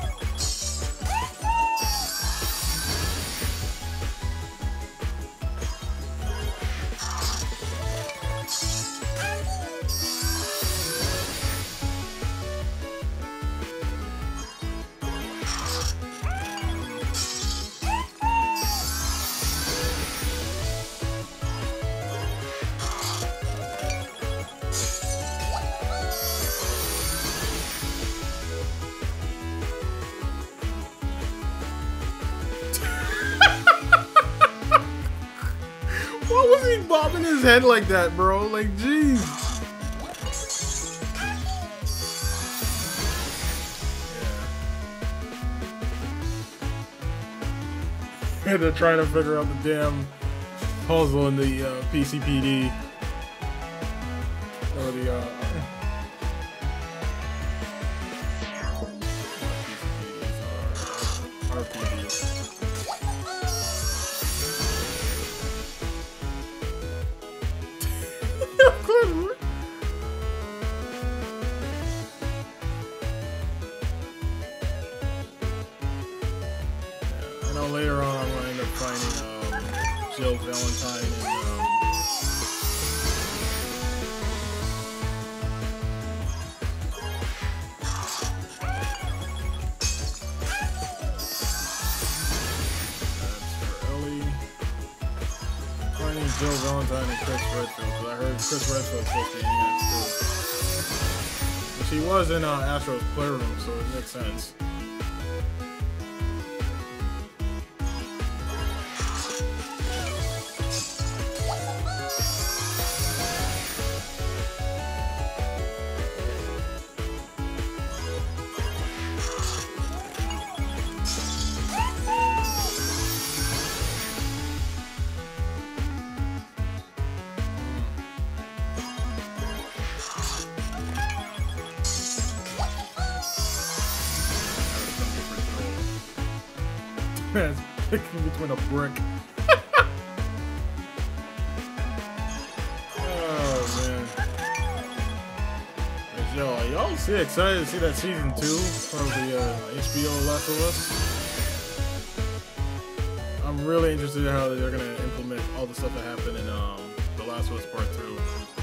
Why was he bobbing his head like that, bro? Like, jeez. Yeah. They're trying to figure out the damn puzzle in the uh, P C P D. Or the, uh... R P D. I know later on I'm going to end up finding um, Jill Valentine and um, that's for Ellie. Finding Jill Valentine and Chris Redfield, because I heard Chris Redfield's supposed to be in it too. But she was in uh, Astro's Playroom, so it makes sense. Picking between a brick. See, excited to see that season two of the uh, H B O Last of Us. I'm really interested in how they're gonna implement all the stuff that happened in um, The Last of Us Part Two.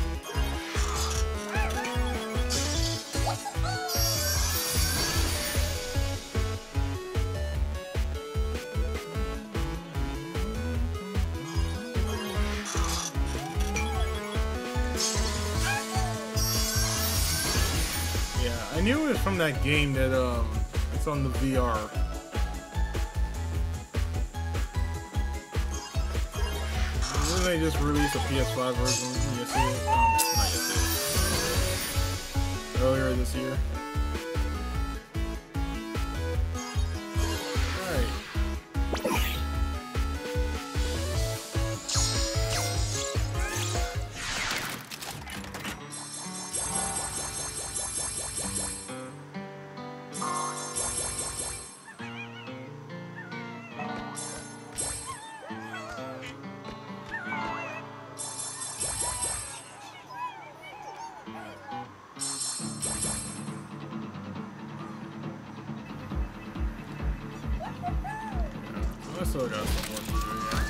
I knew it was from that game that um, it's on the V R. Didn't they just release a P S five version yesterday? Um, not yesterday. Earlier this year. Alright. I still got some more to do, yeah.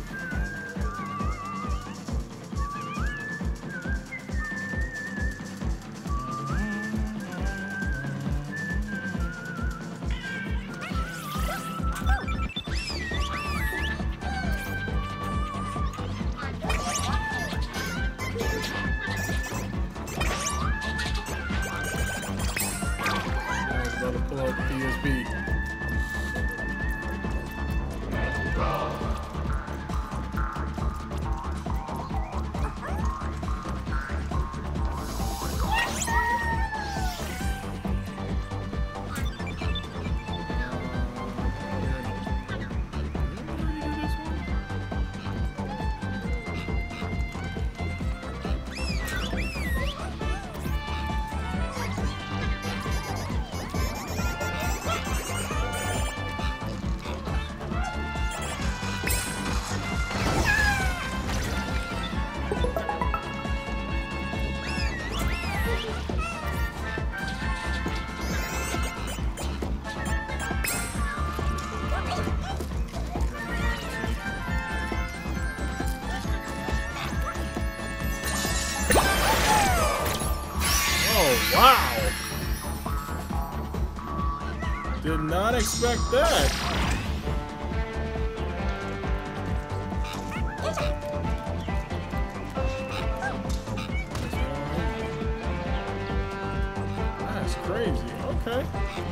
I was about to pull out the P S P. Wow! Did not expect that. That's crazy. Okay.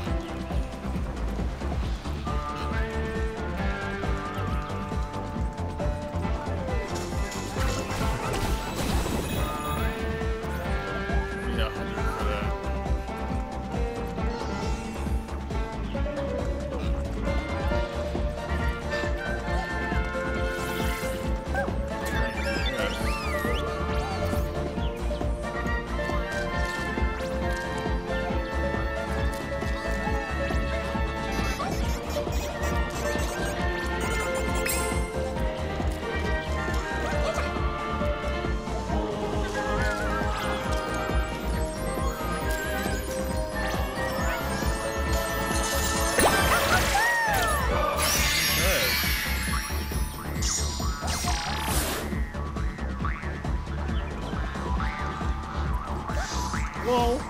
Whoa.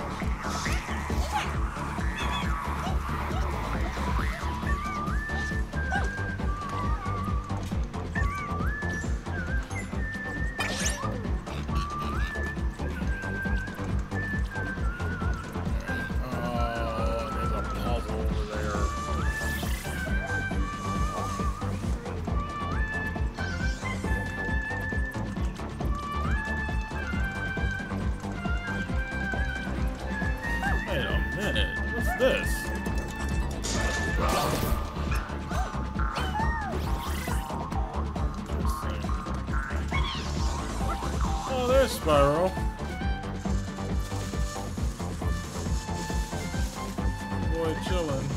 What's this? Oh, there's Spyro. Boy, chillin'.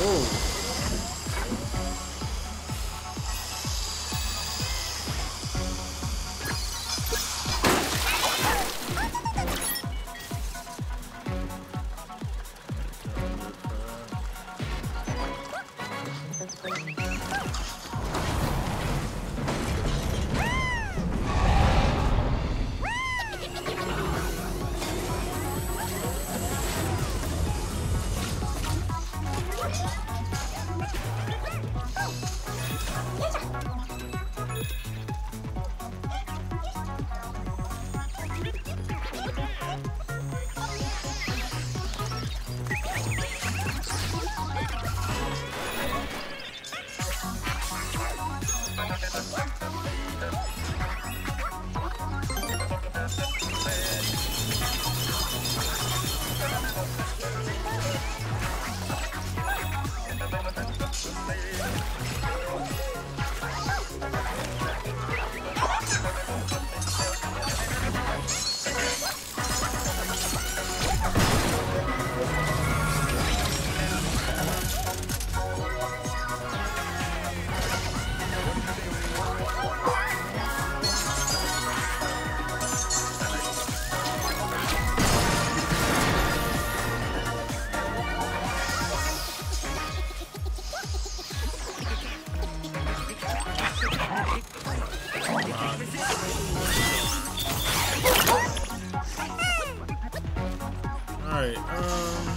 Alright, um...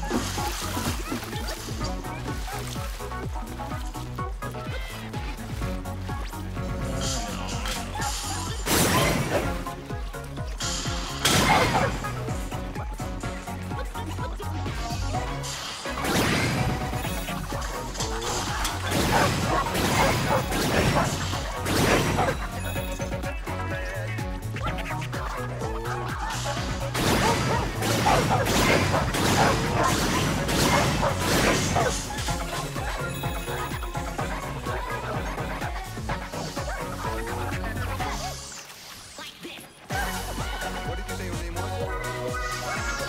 What did you say your name was?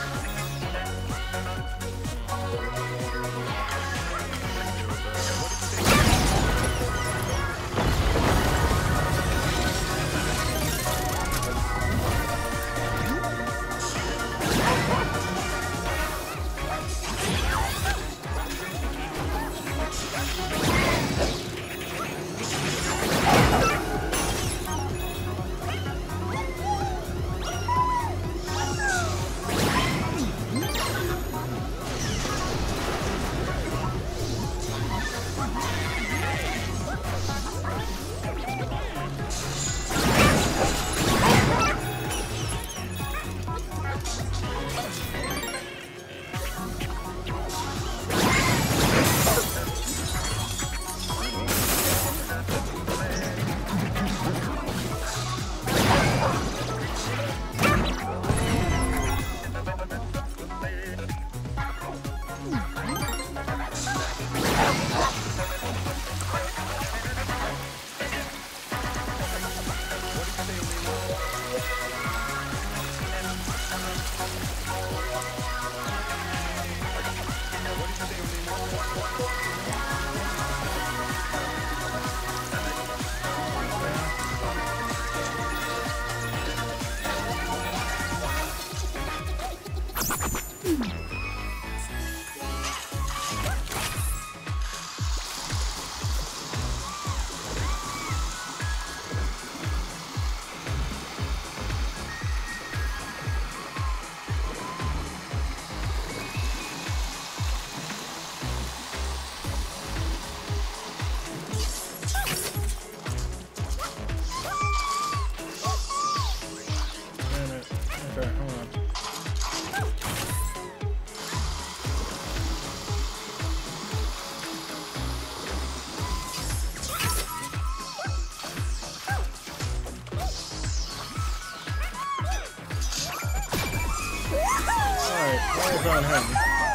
On him.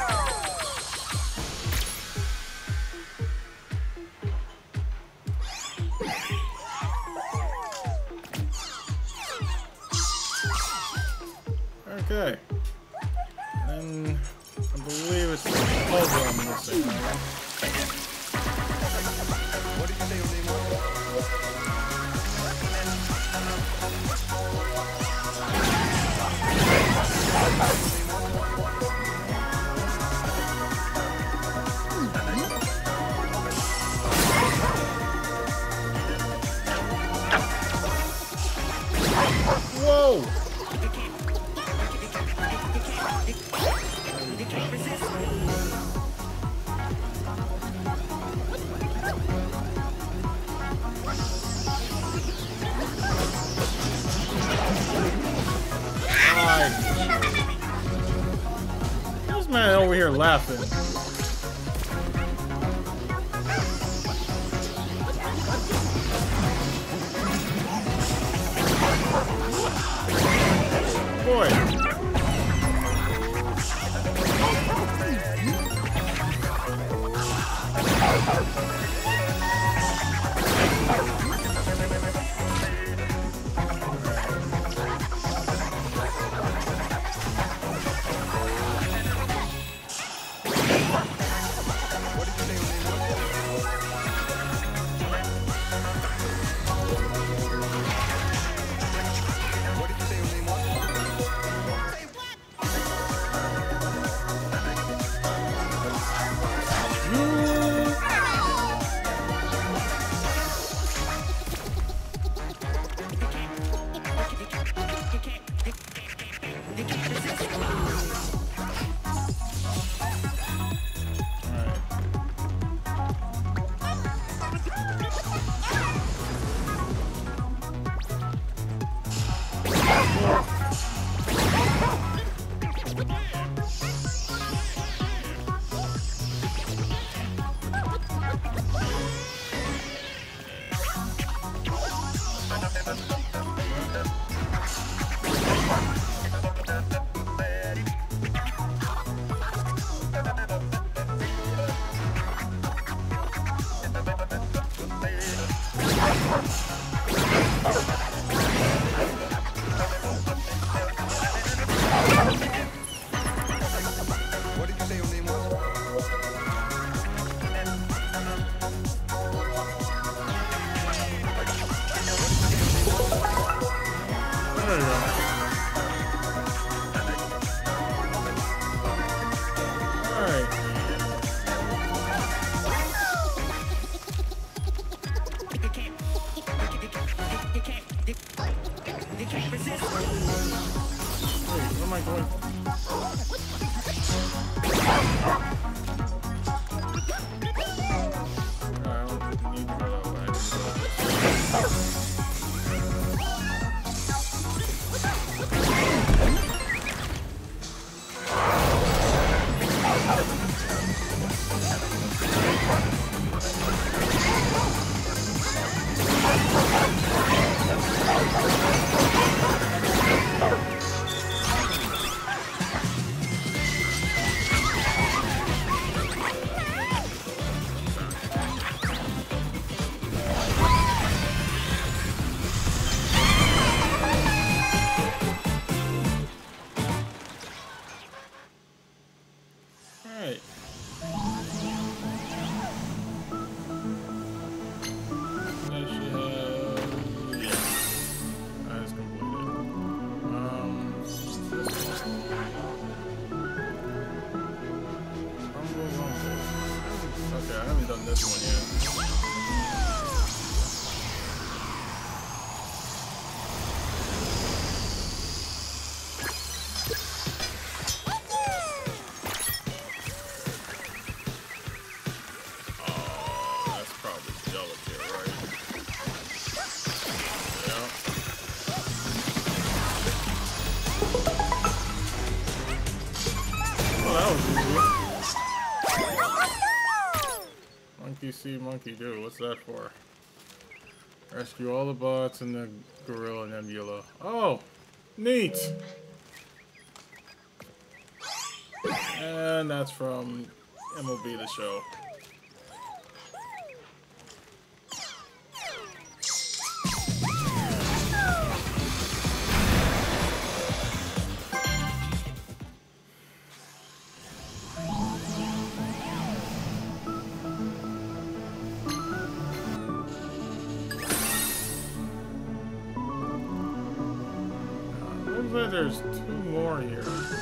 Okay. And I believe it's the puzzle I'm missing. Right?
What did you say your name was?
Whoa! This man over here laughing. Boy. Monkey see, monkey do. What's that for? Rescue all the bots in the Gorilla Nebula. Oh, neat. And that's from M L B The Show. like there's two more here.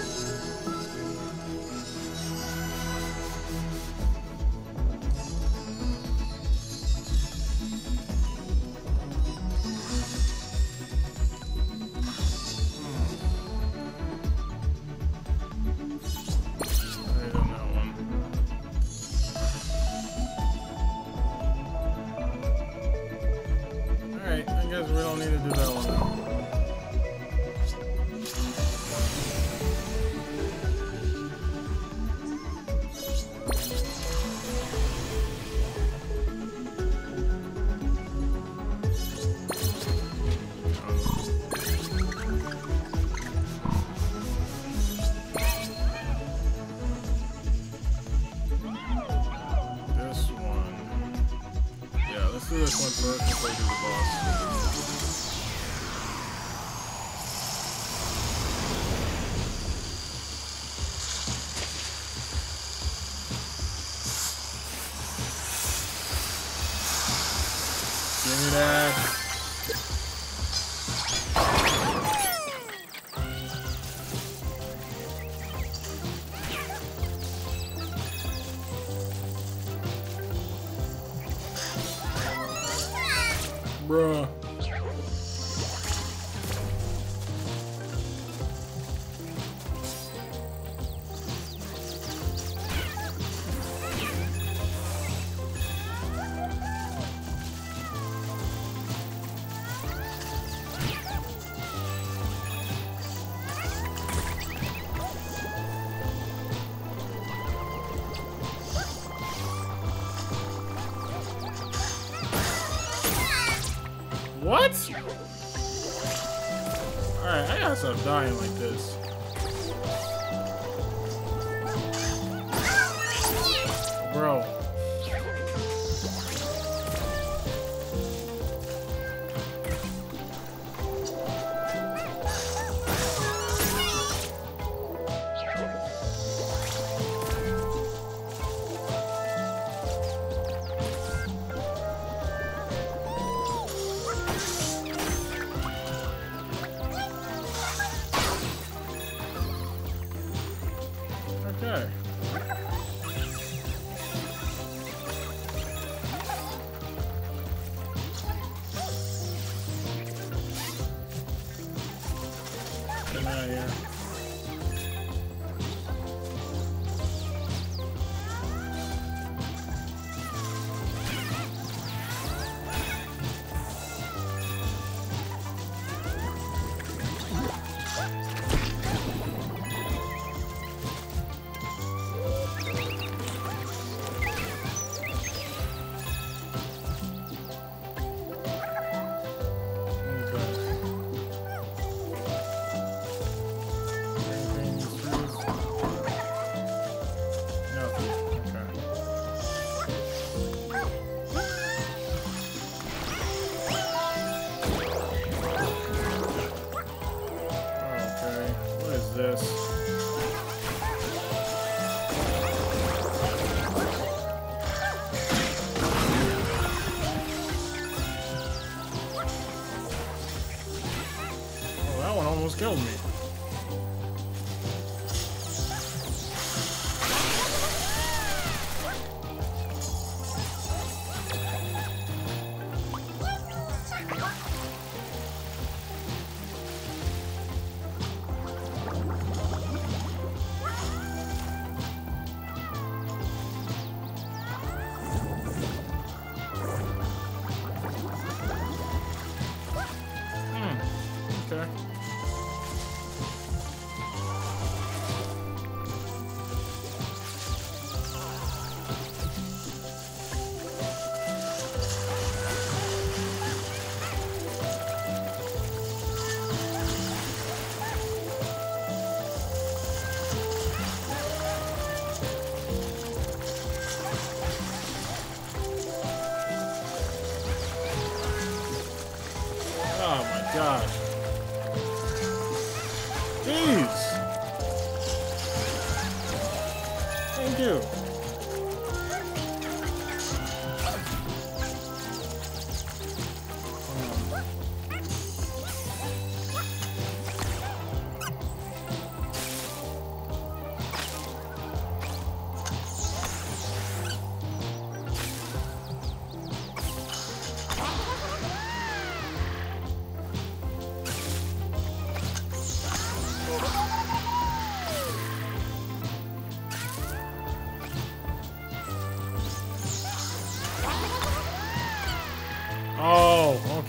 This one first before we do the boss. Give me that. Bruh. What? Alright, I gotta stop dying like this. Bro. Okay. Get out of here. This. Oh, that one almost killed me. Okay. Oh my gosh. Jeez. Thank you.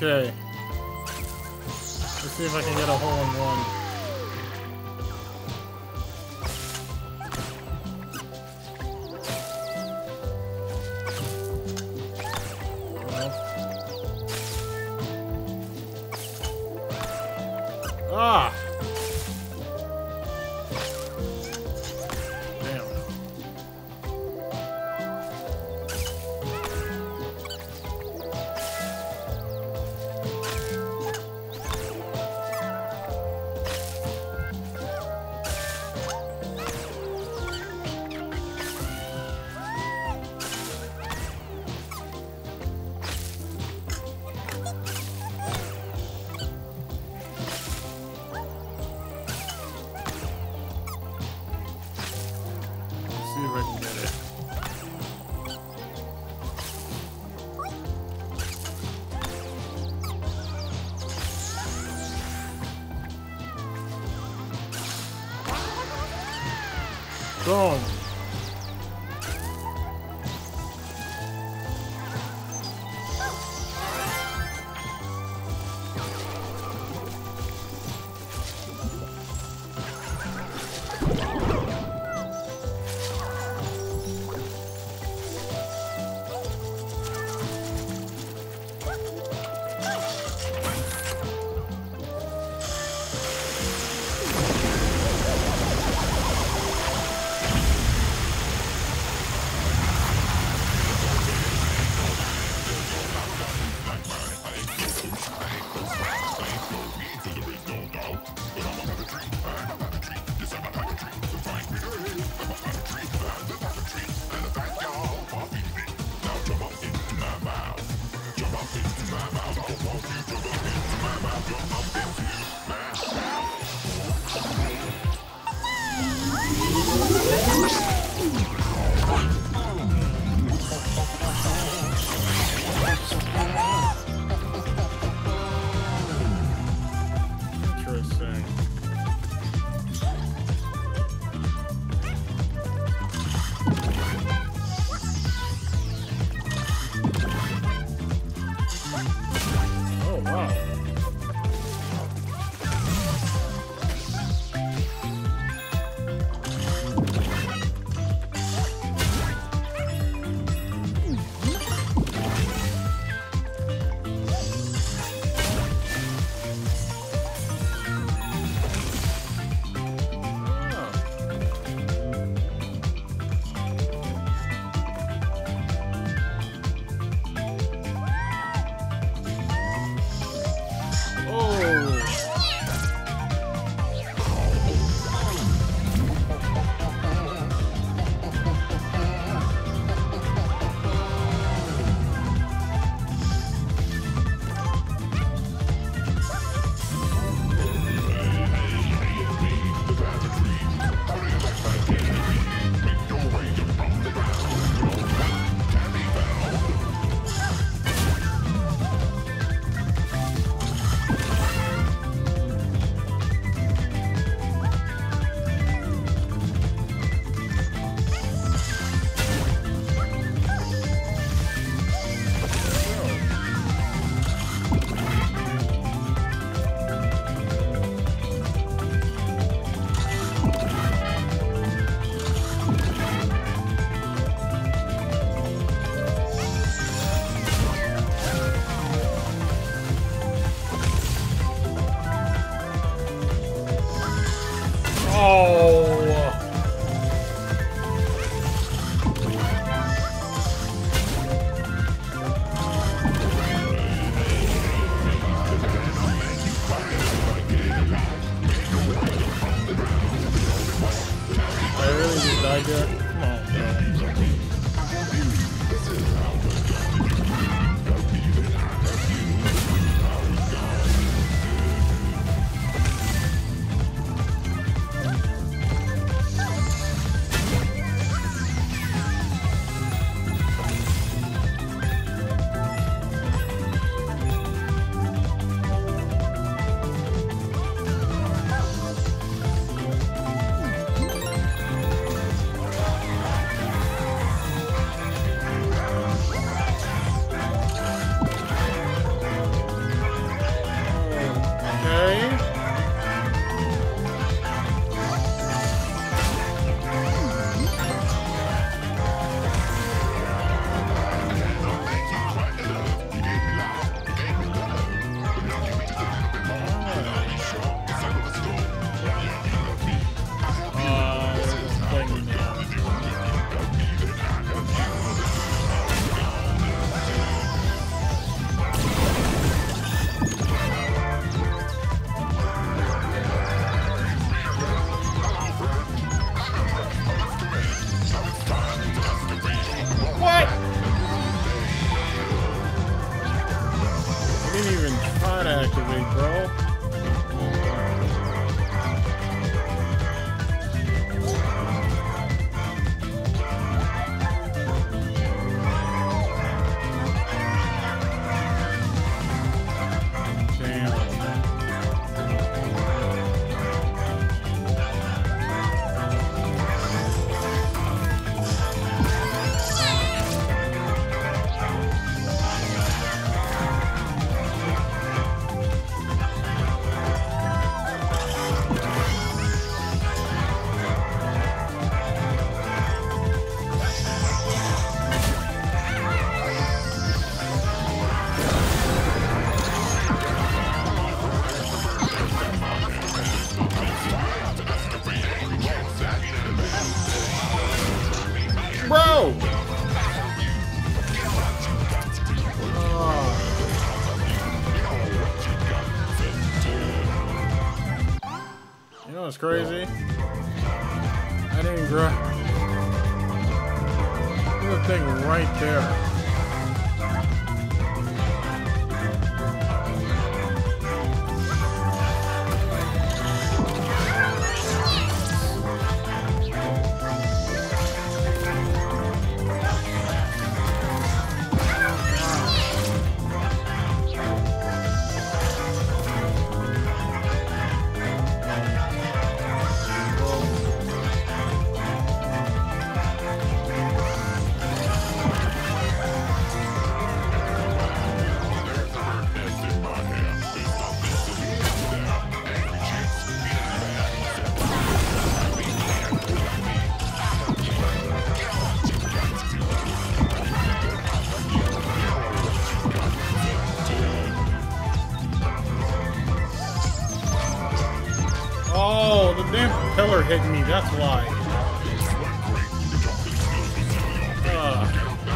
Okay. Let's see if I can get a hole in one. Ah! Damn. See if I can get it. Boom. Interesting. Oh, wow. Tiger. Come on, bro. You know what's crazy? I didn't grab. There's a thing right there. Oh, the damn propeller hit me, that's why. Uh.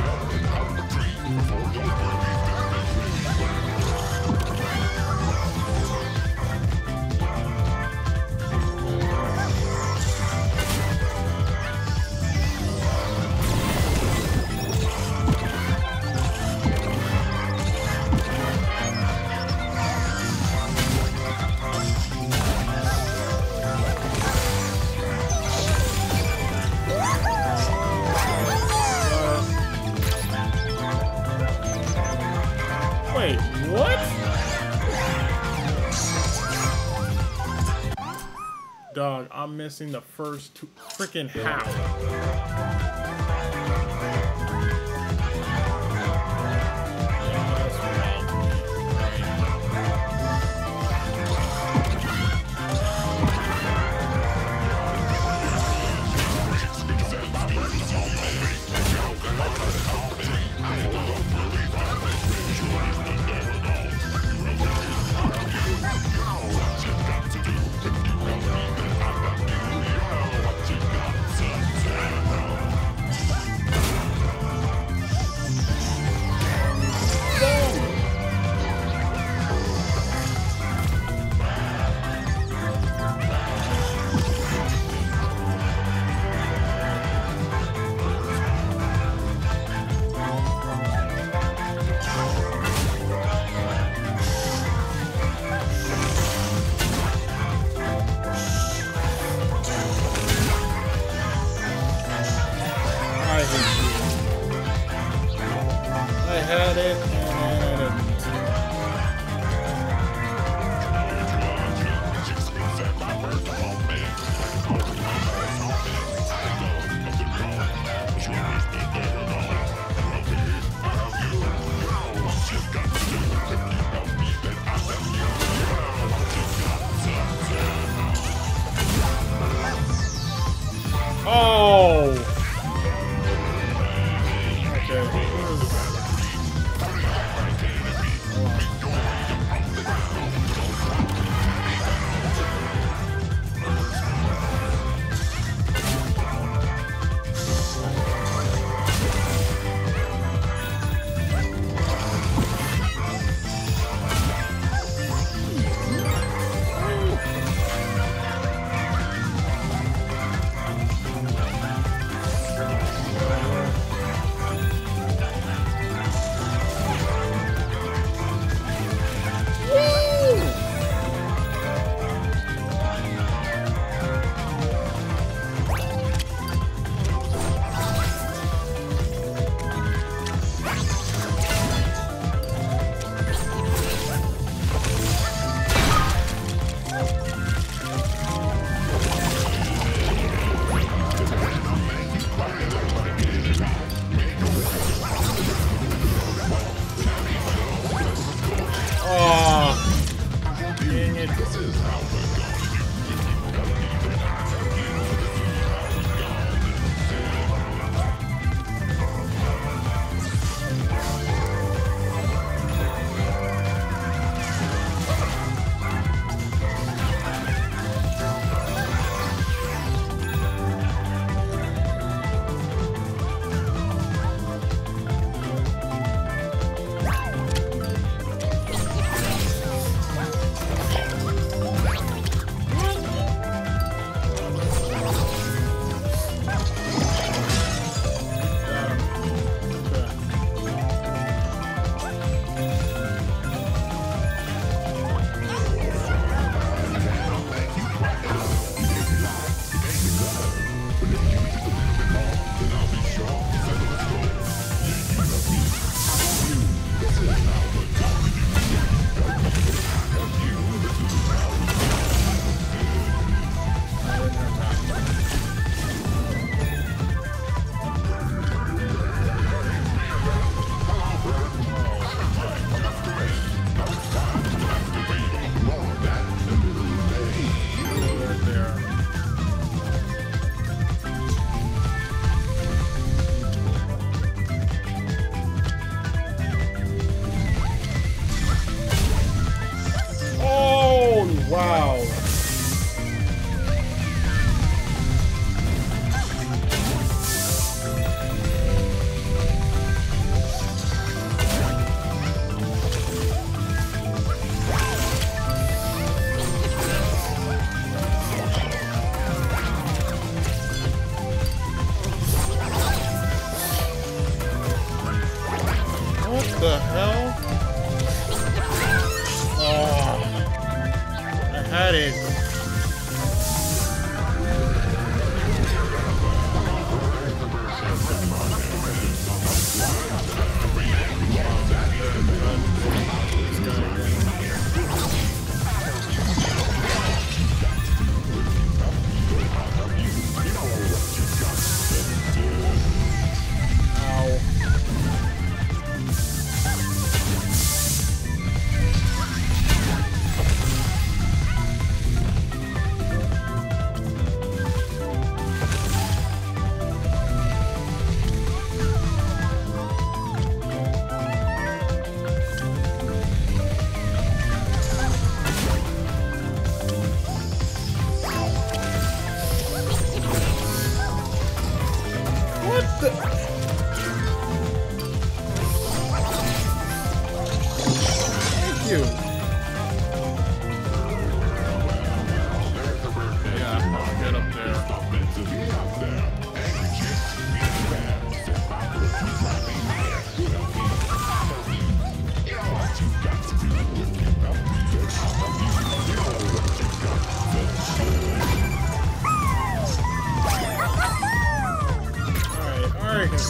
Wait, what? Dog, I'm missing the first two. Freaking how?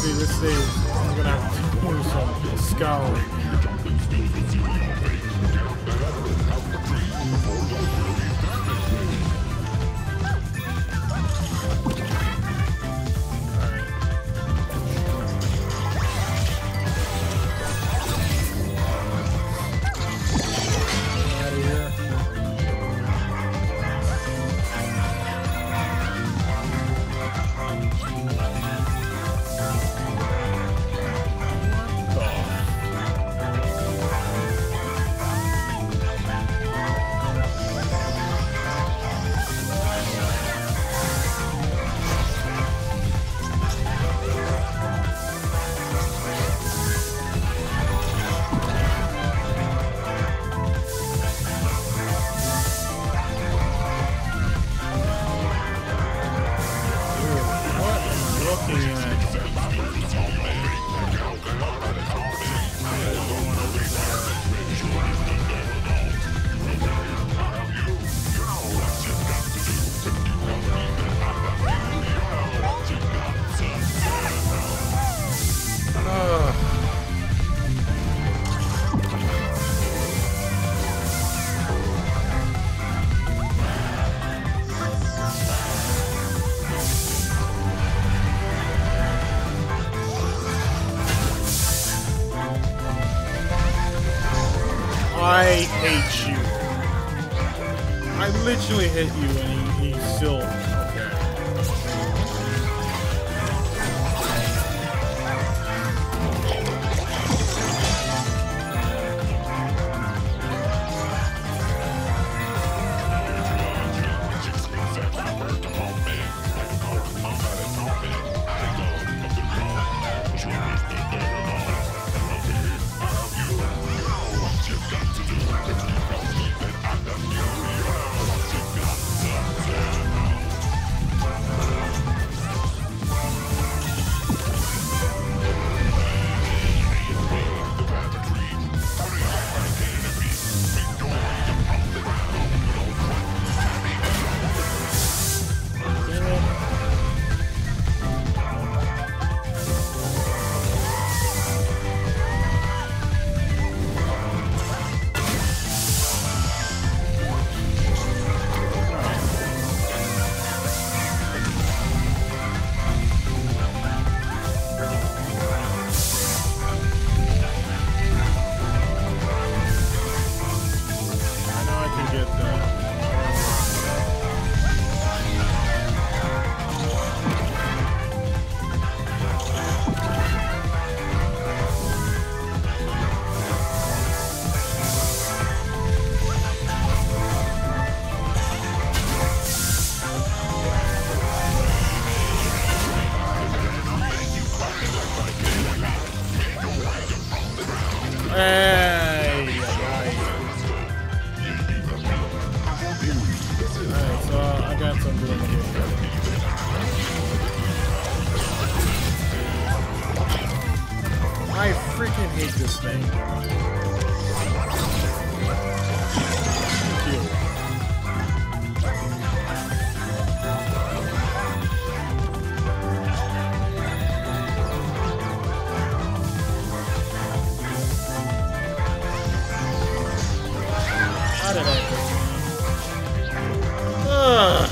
see, this stage, I'm gonna have to do some scouring. I hate you. I literally hit you and he, he's still okay. Hey! Alright, so uh, I got some doing here. I freaking hate this thing. Thank you. How did I do? Ugh.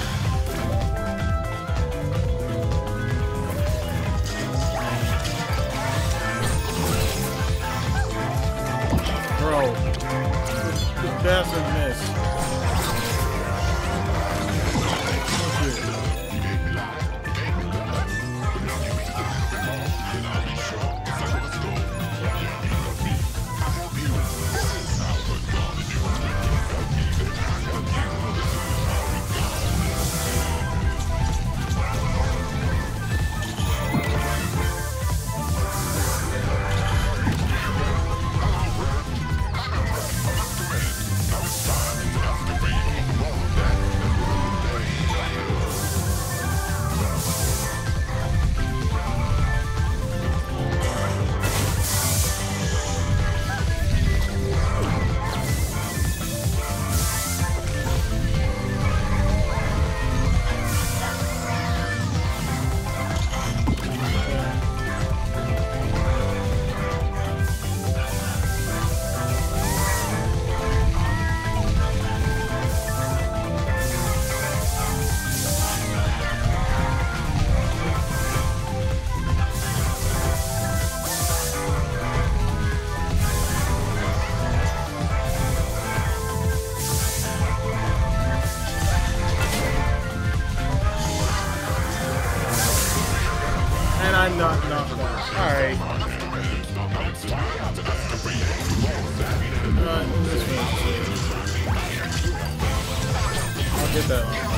not not bad.
Alright.
Alright, this one's shit. I'll get that one.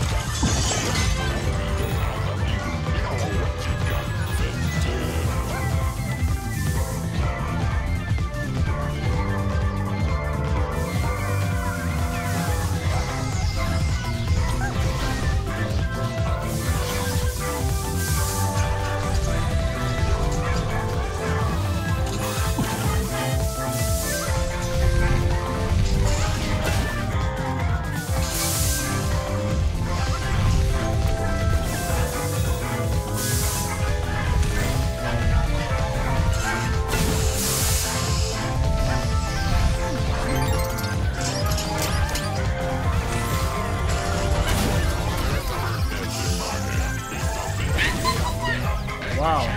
Wow.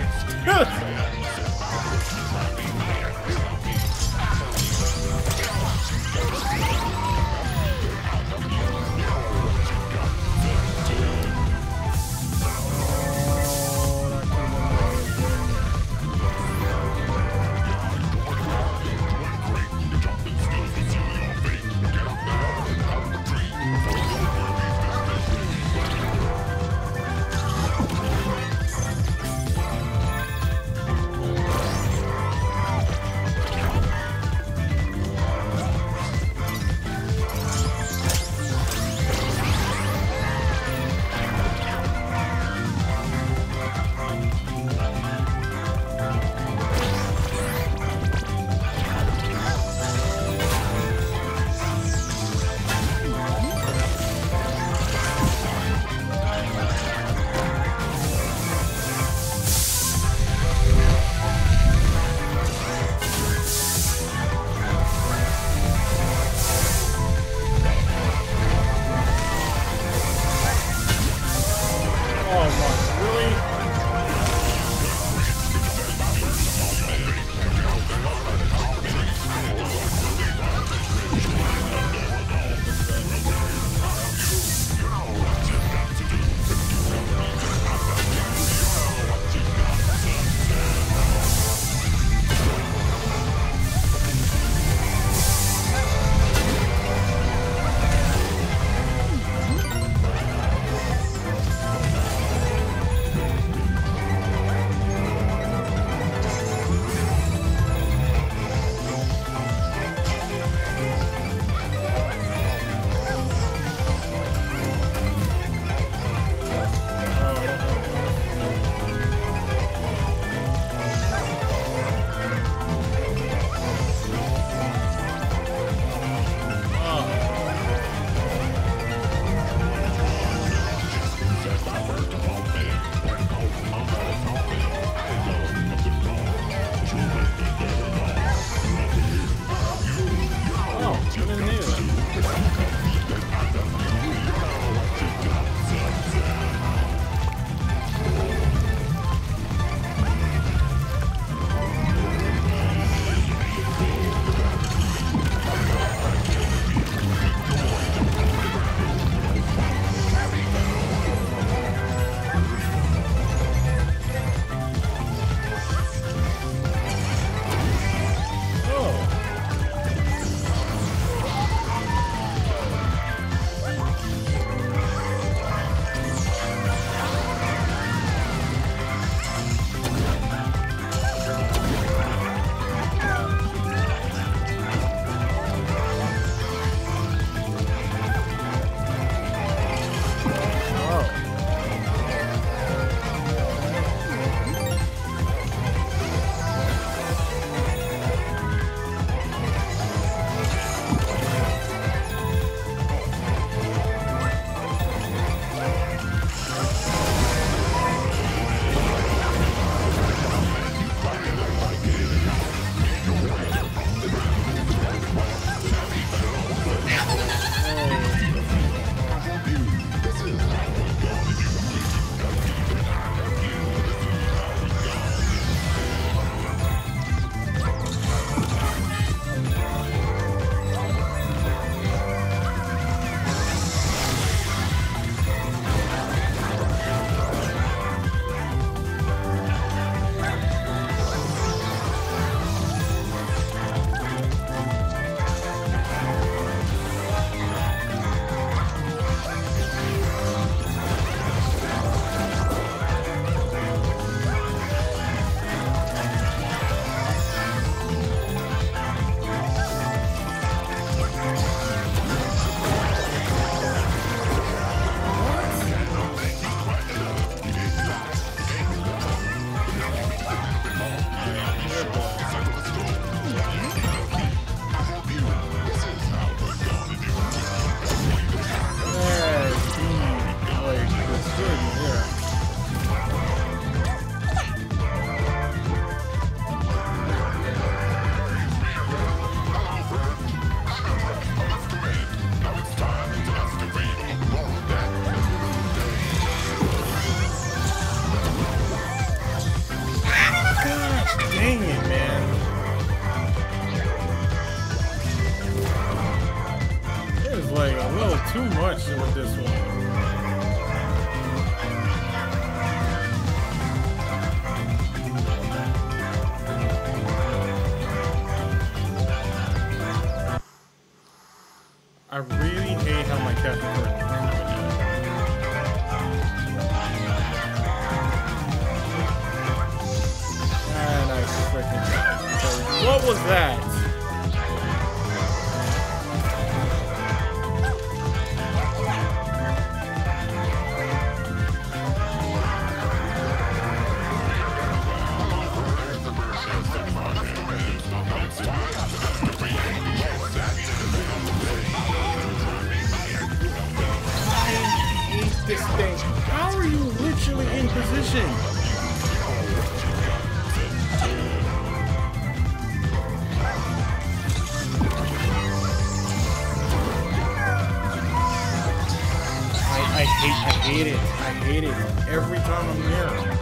especially with this one. I really hate how my cat curtain is right now. And I freaking died. What was that? This thing. How are you literally in position? I, I hate I hate it. I hate it every time I'm there.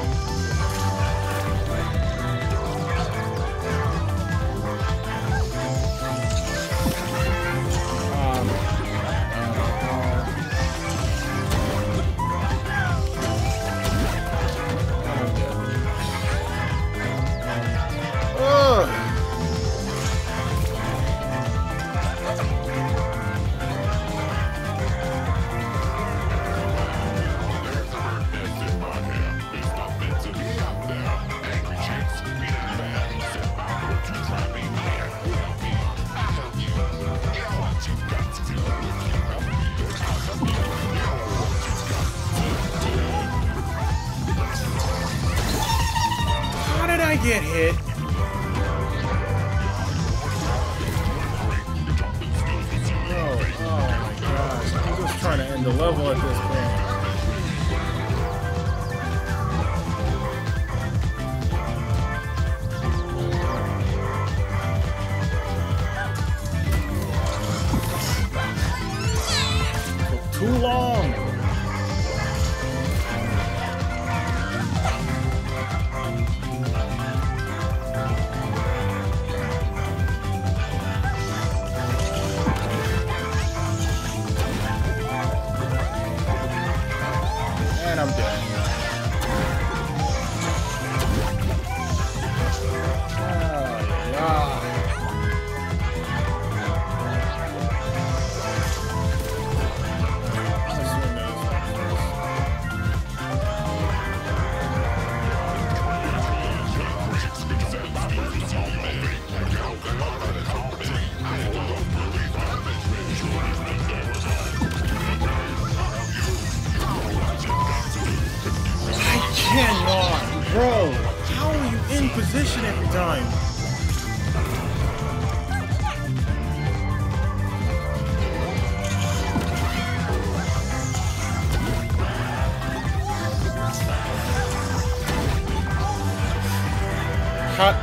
Get hit. Oh, oh my gosh. I'm just trying to end the level at this point. Took too long. And I'm dead. Oh, yeah. Cannot, bro. How are you in position every time? Cut.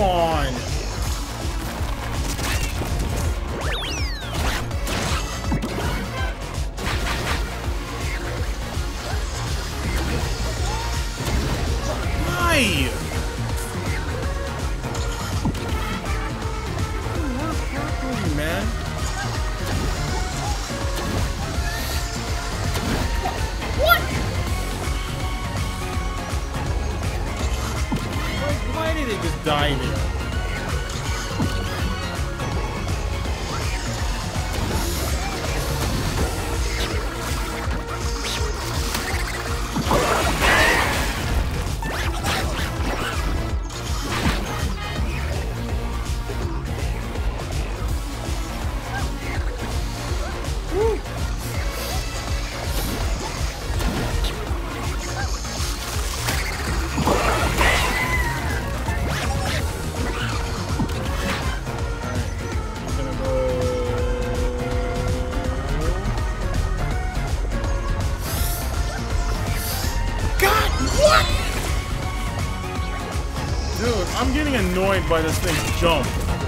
come on. Why? Man. What? Why, why did it just die there? I'm getting annoyed by this thing's jump.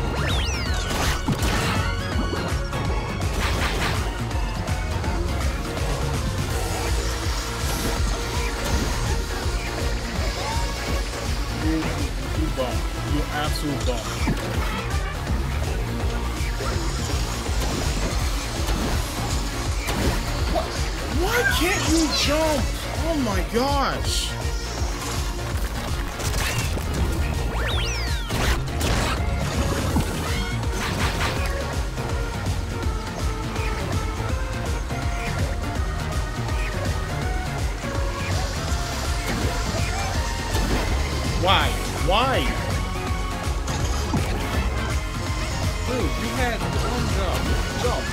You, you bum. You absolute bum. What? Why can't you jump? Oh my gosh. Why? Why? Dude, you had one jump. Jump.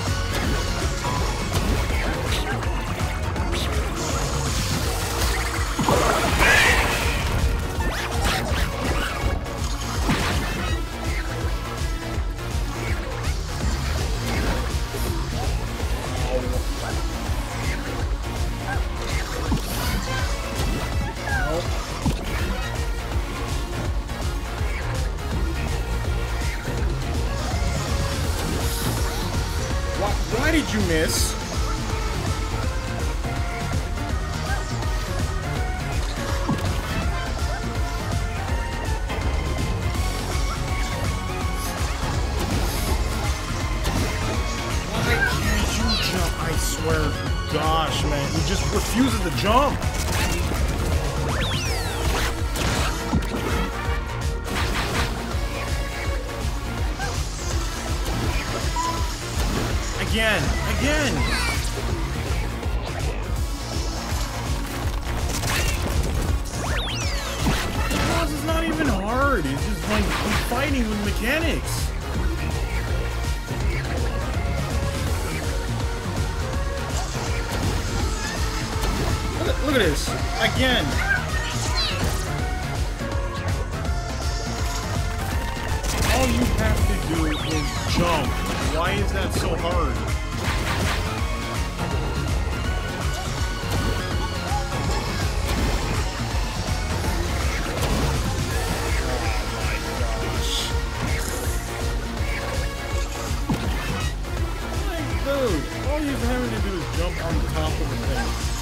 Why did you miss? Why can't you jump? I swear, gosh, man, he just refuses to jump. Again, again. This is not even hard. It's just like I'm fighting with mechanics. Look at, look at this. Again. All you have to do is jump. Why is that so hard? Oh my gosh. Like, dude, all you're having to do is jump on the top of the thing.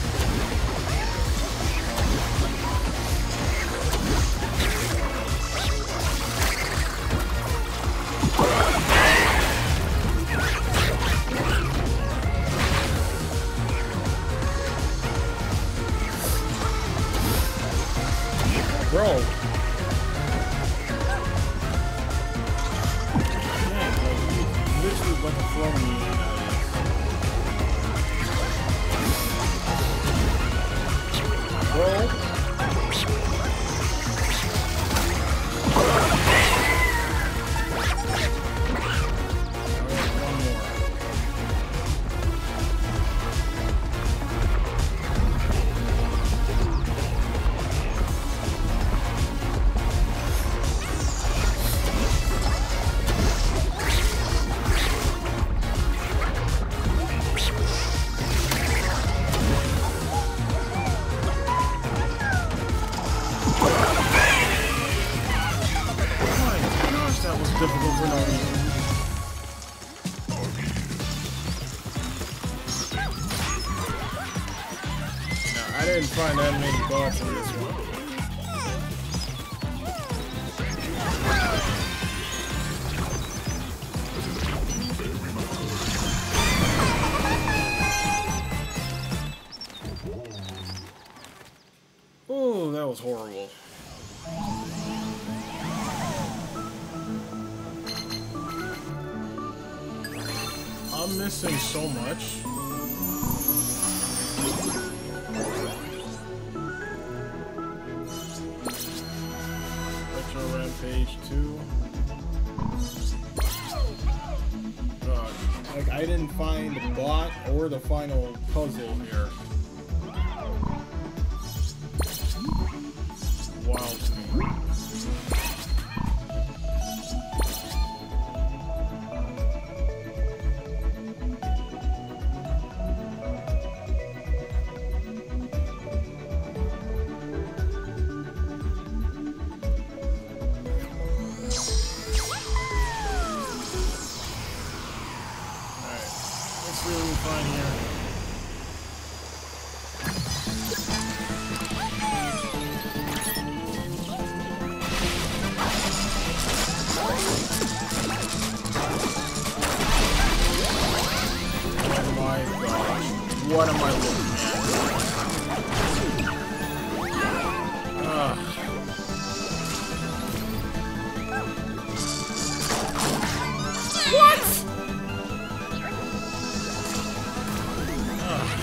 Bro. Yeah, like, you literally about to throw me in out of this. Bro. difficult for no reason. Now, I didn't find that many bots in this one. Oh, that was horrible. I'm missing so much. Retro Rampage two. God, like I didn't find the bot or the final puzzle here. Wild to me. What am I looking at? Ugh. What? Ugh.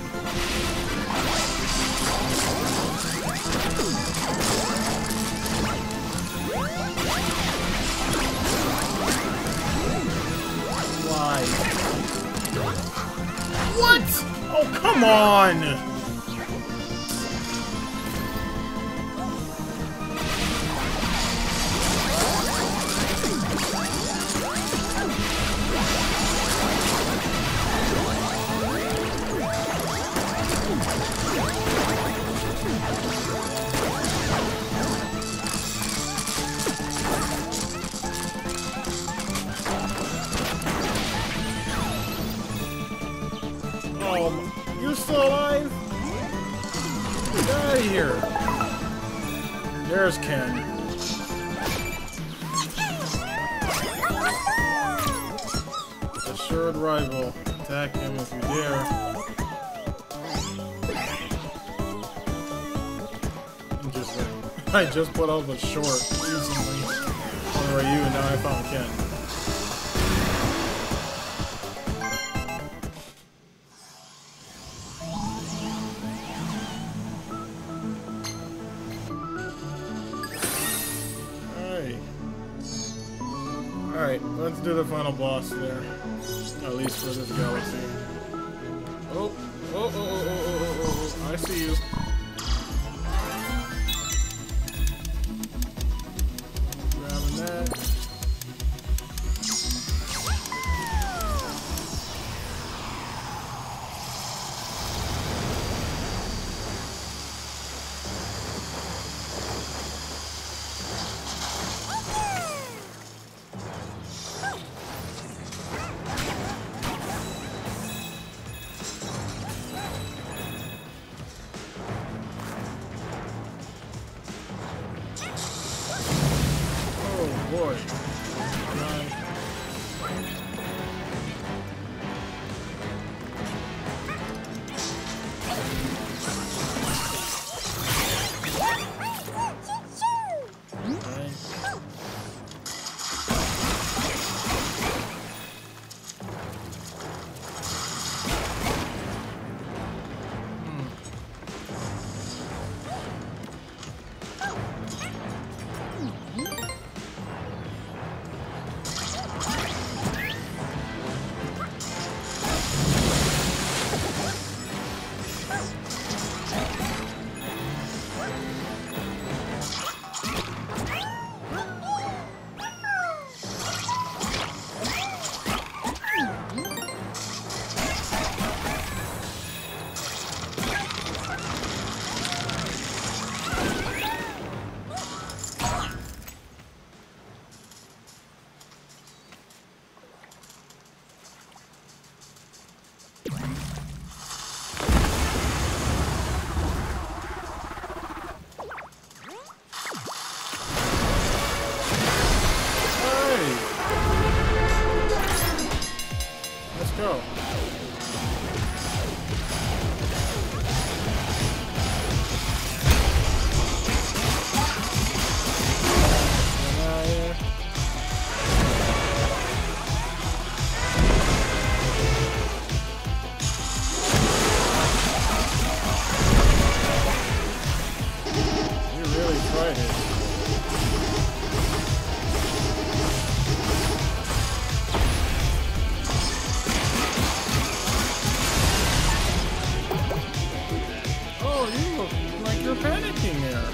Why? What? Oh, come on! Um, you're still alive? Get out of here. There's Ken. Assured rival. Attack him if you dare. I'm just I just put up a short recently on Ryu and now I found Ken. Alright, let's do the final boss there. At least for this galaxy. Oh, oh, oh, oh, oh, oh, oh, oh, I see you. Grabbing that. Boy. Right. tried it. Oh, you look like you're panicking there.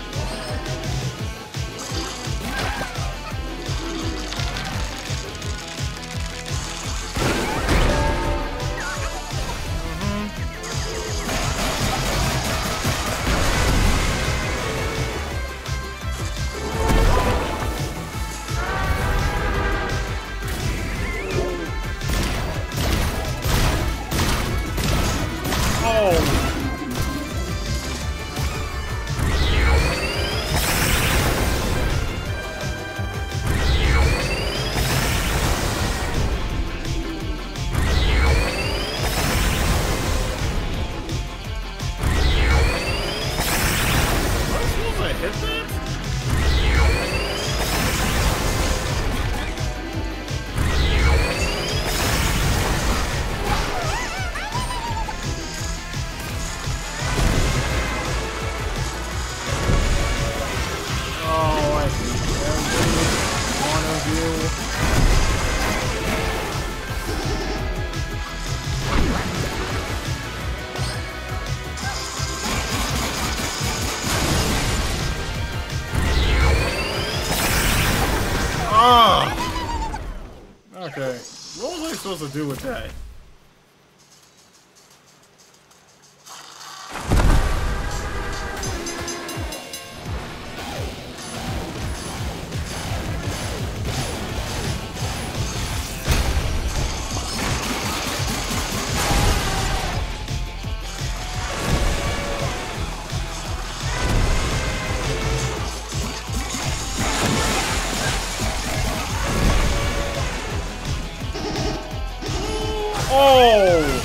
Okay. What was I supposed to do with that? Oh!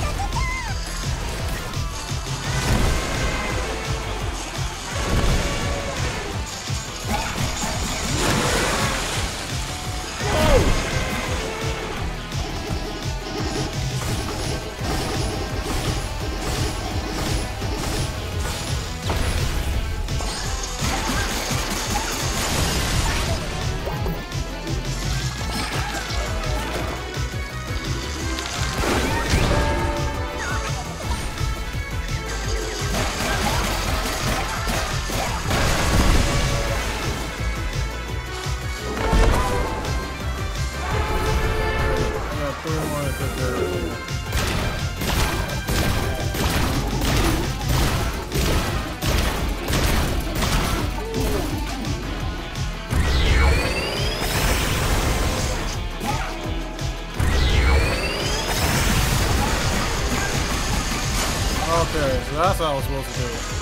Okay, so that's how I was supposed to do it.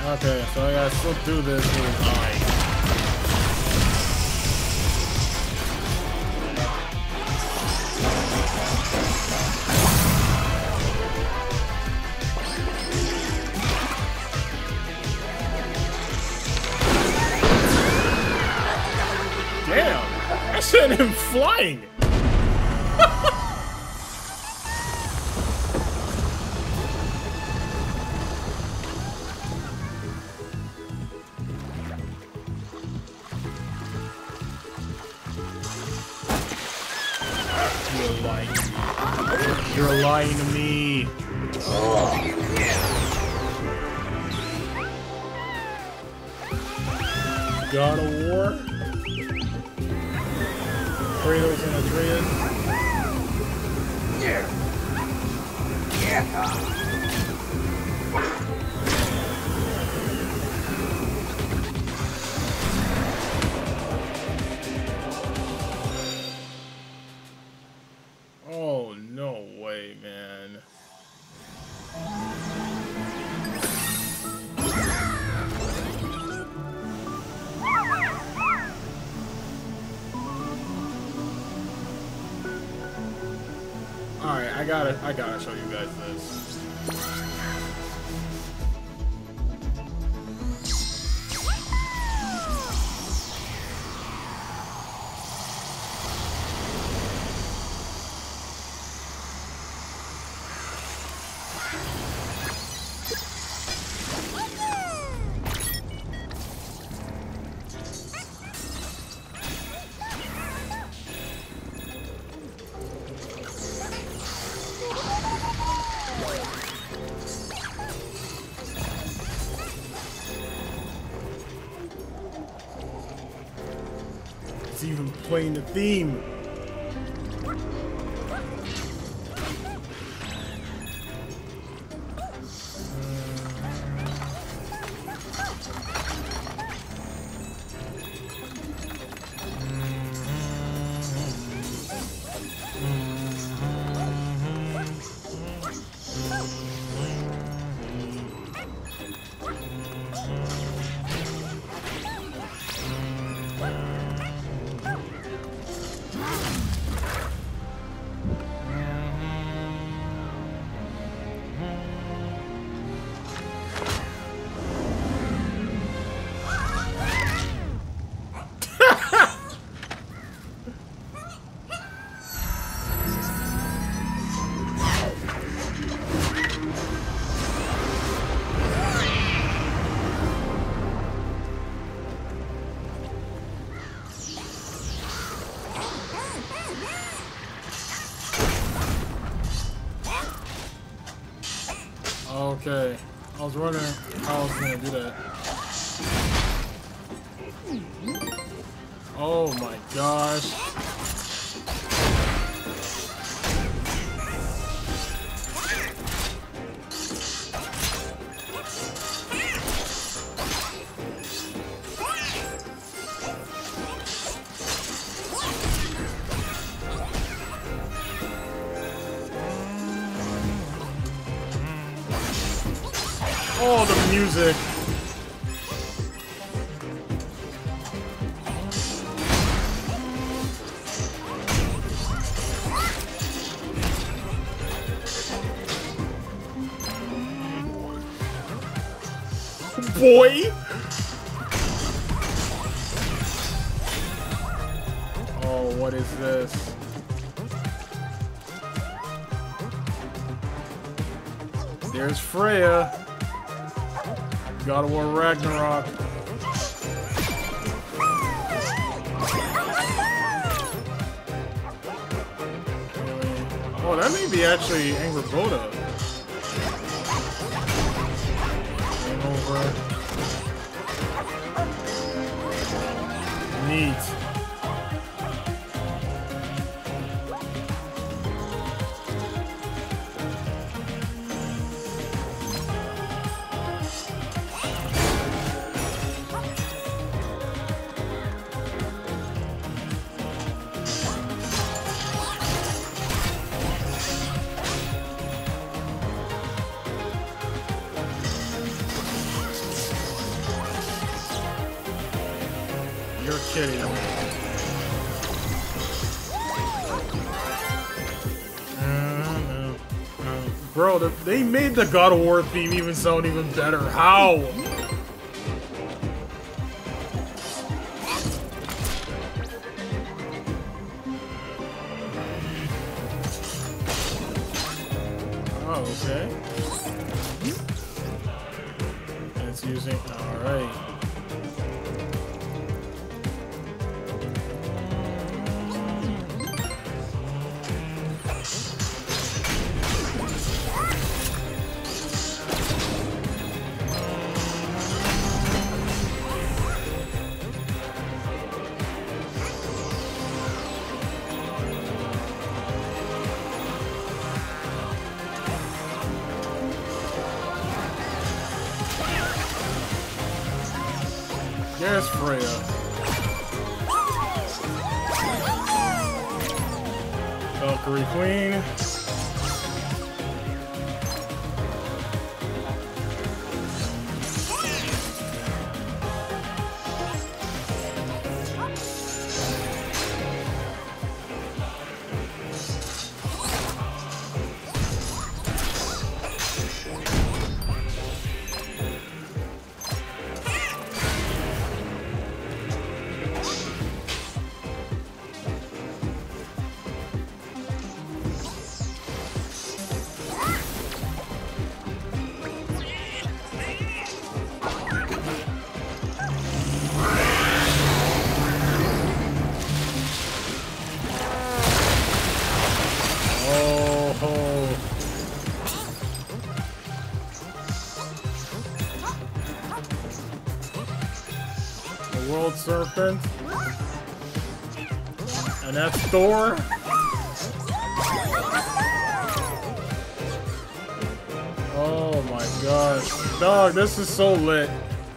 Okay, so I gotta still do this with his eye. Damn! I sent him flying! You're lying to me. You're lying to me. God of War? Kratos and Atreus?
Yeah. Yeah.
Oh, no way, man. Alright, I gotta, I gotta show you guys this. It's even playing the theme. Okay, I was wondering how I was gonna do that. Oh my gosh. Oh, the music. Boy. Oh, what is this? There's Freya. God of War Ragnarok. Oh, that may be actually Angry Boda. Game over. Neat. you're kidding. Uh, uh, uh, bro, they made the God of War theme even sound even better. How? Oh, okay. It's using. All right. There's Freya. Valkyrie Queen. Serpent, and that's Thor. Oh my gosh, dog, this is so lit.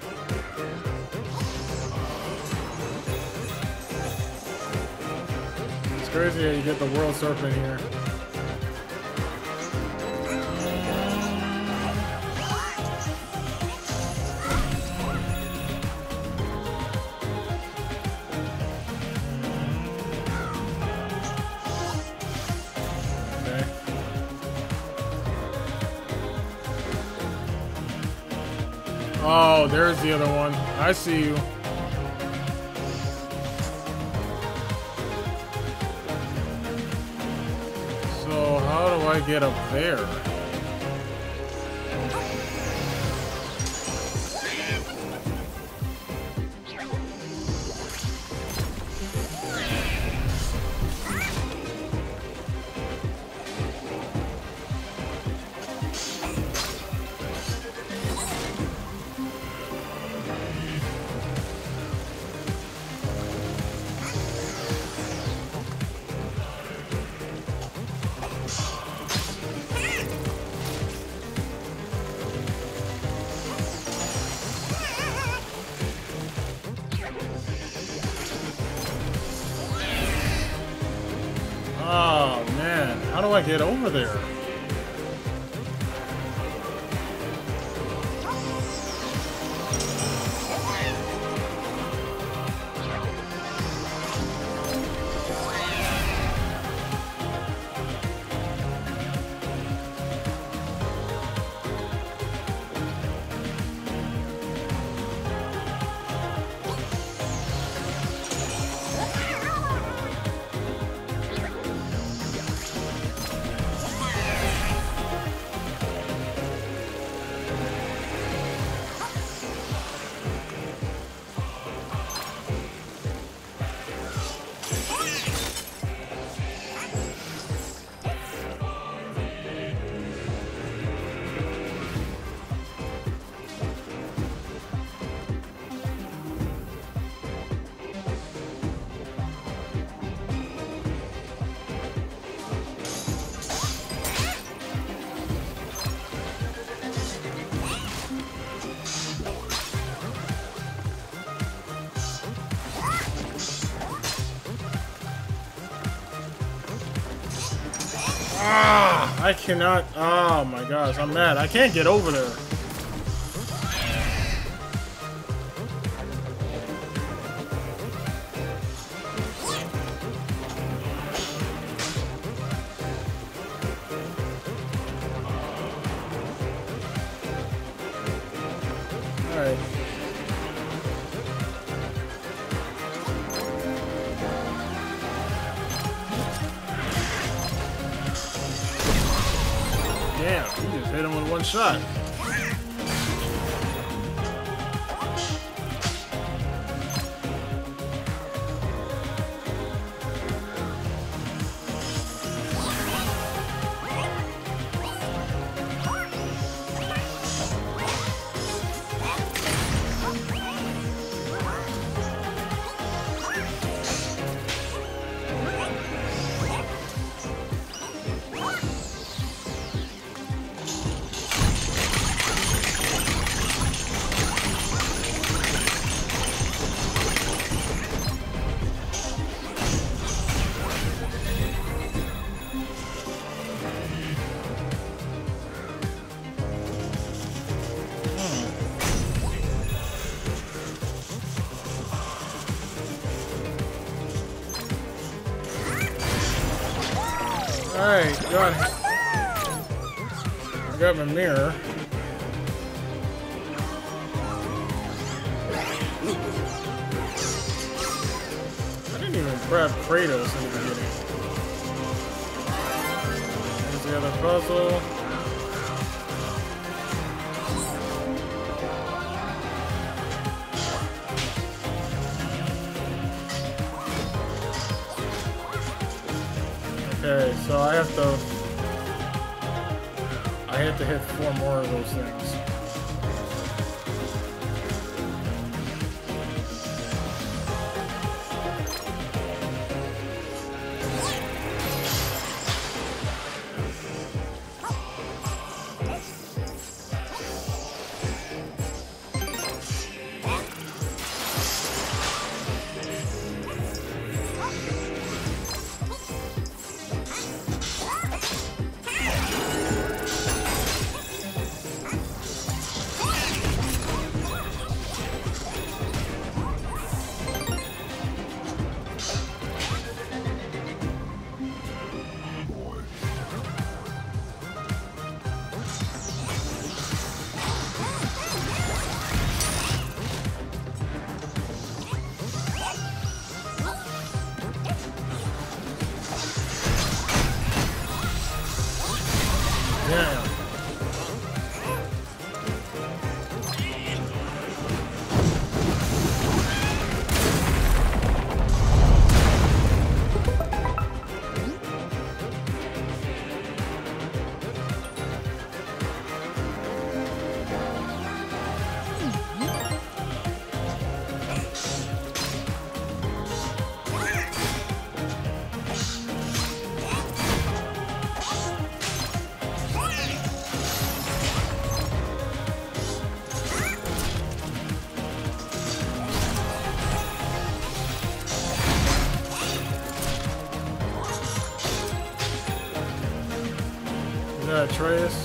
It's crazy how you get the World Serpent here. Oh, there's the other one. I see you. So how do I get up there? Oh man, how do I get over there? Ah, I cannot. Oh my gosh, I'm mad. I can't get over there. Alright. Damn, you just hit him with one shot. Alright, got it. I got my mirror. I didn't even grab Kratos in the beginning. Here's the other puzzle. Okay, so I have to I have to hit four more of those things. Damn. Atreus.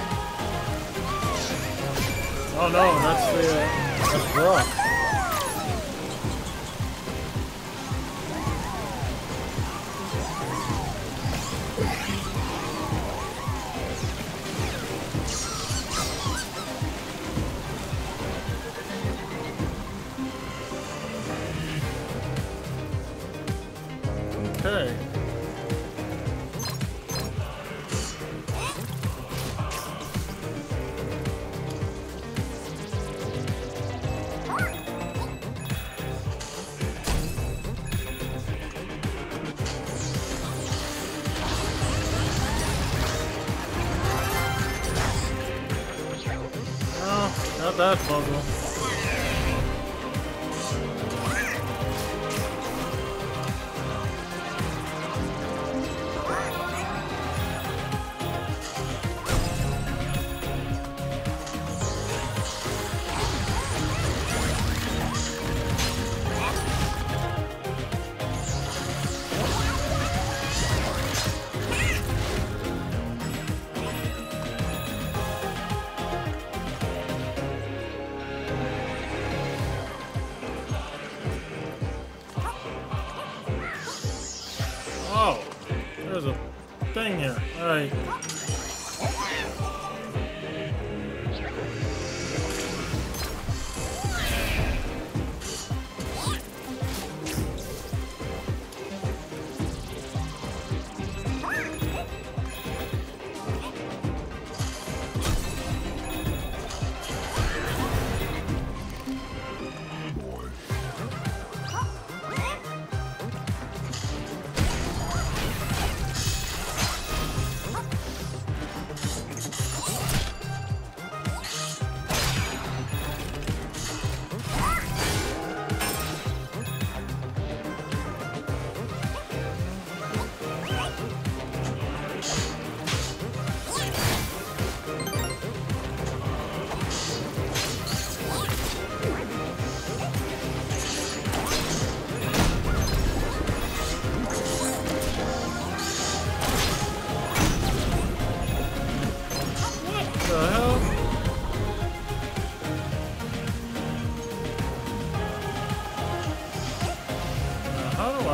Oh no, that's the uh, that's Brock. Okay. Not that puzzle. Oh, there's a thing here. All right.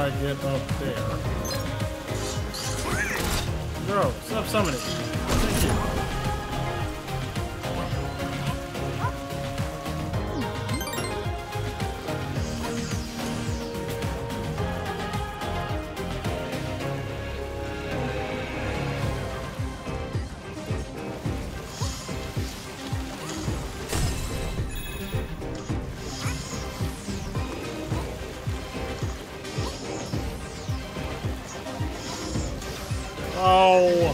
I get up there? Bro, stop summoning. Thank you. Oh.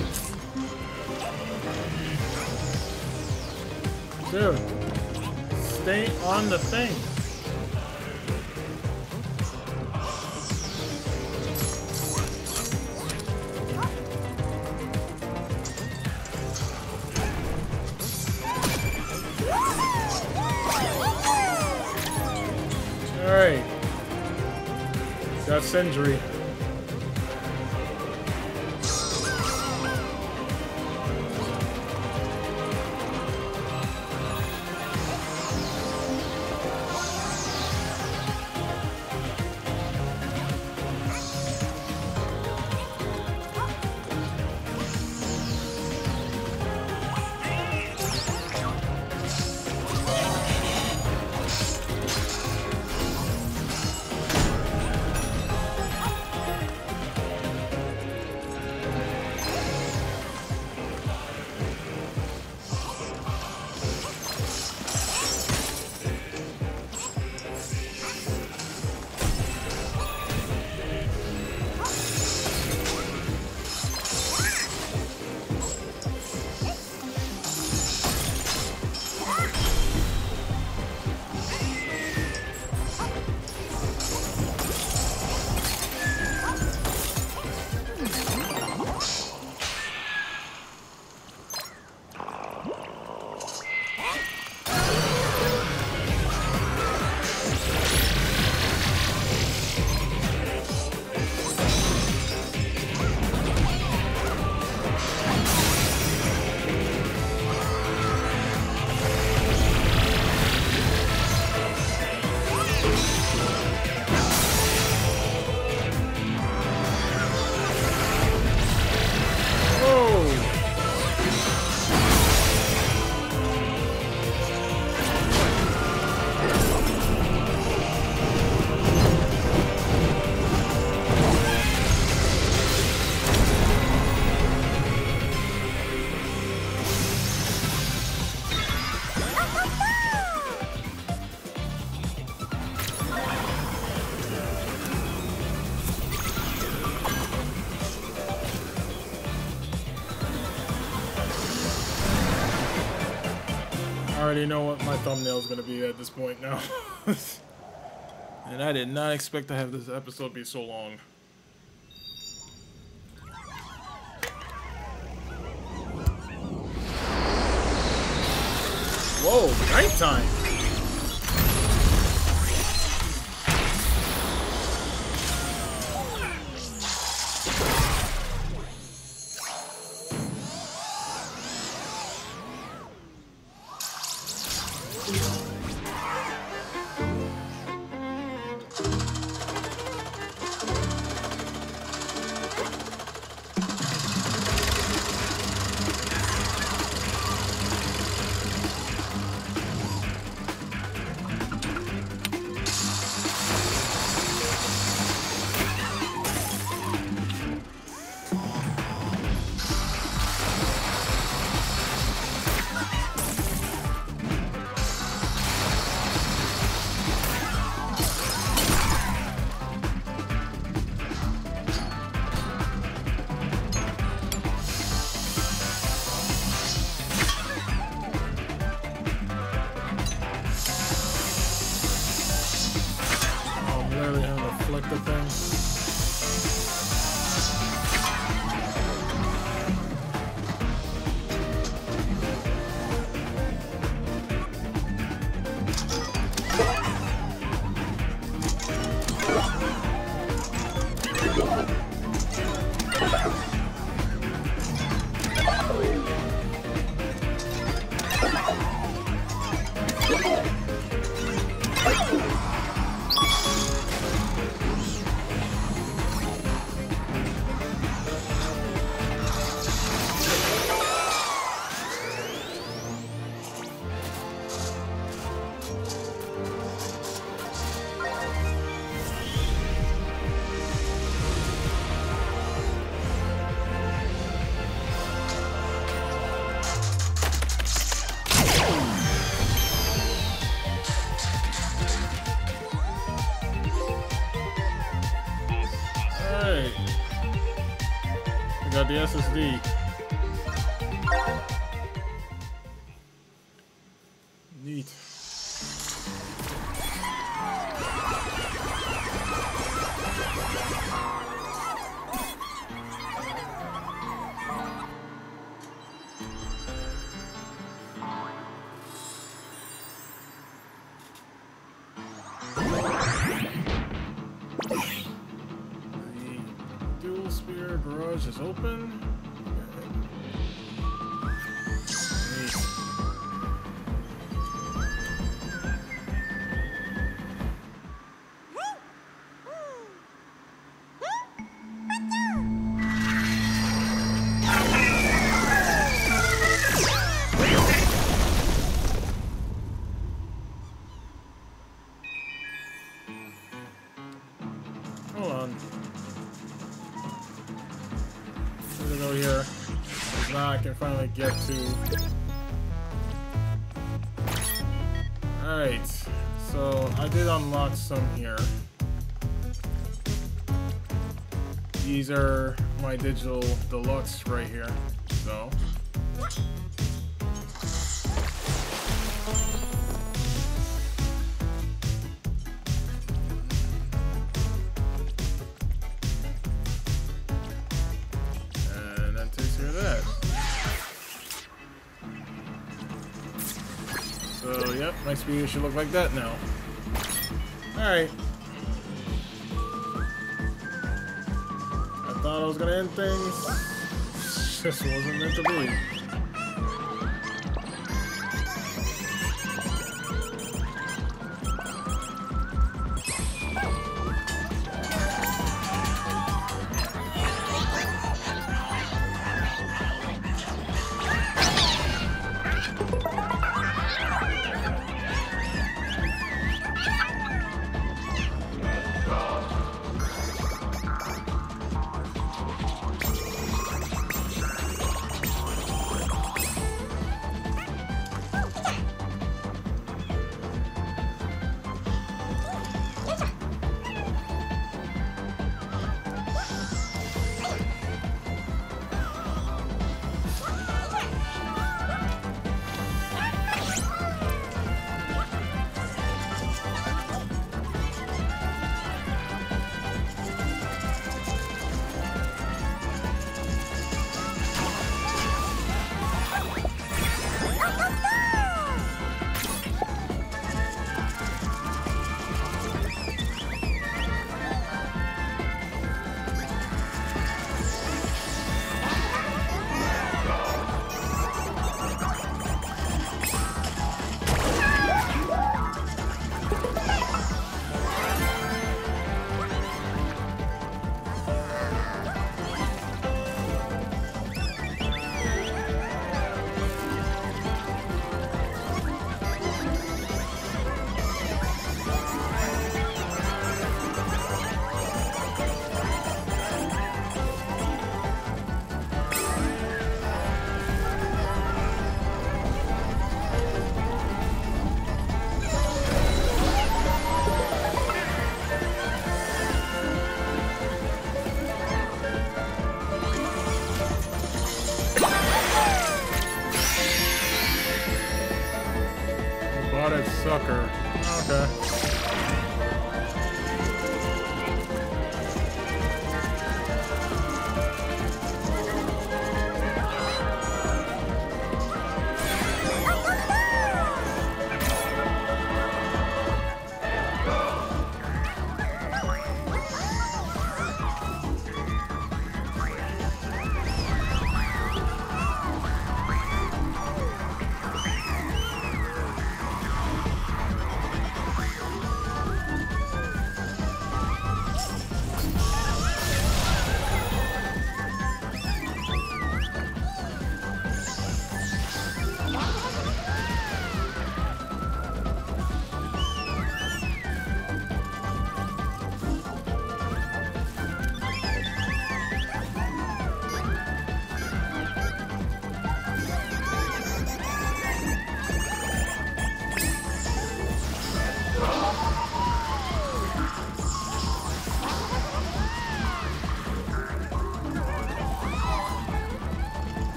Dude, stay on the thing. Alright. Got Sindri. I already know what my thumbnail is going to be at this point now. And I did not expect to have this episode be so long. Whoa, nighttime! got the S S D. Neat. Garage is open. Neat. Hold on. Go here. Now I can finally get to. Alright, so I did unlock some here. These are my digital deluxe right here. So. So, yep, my speeder should look like that now. Alright. I thought I was gonna end things. Just wasn't meant to be. Sucker. Okay.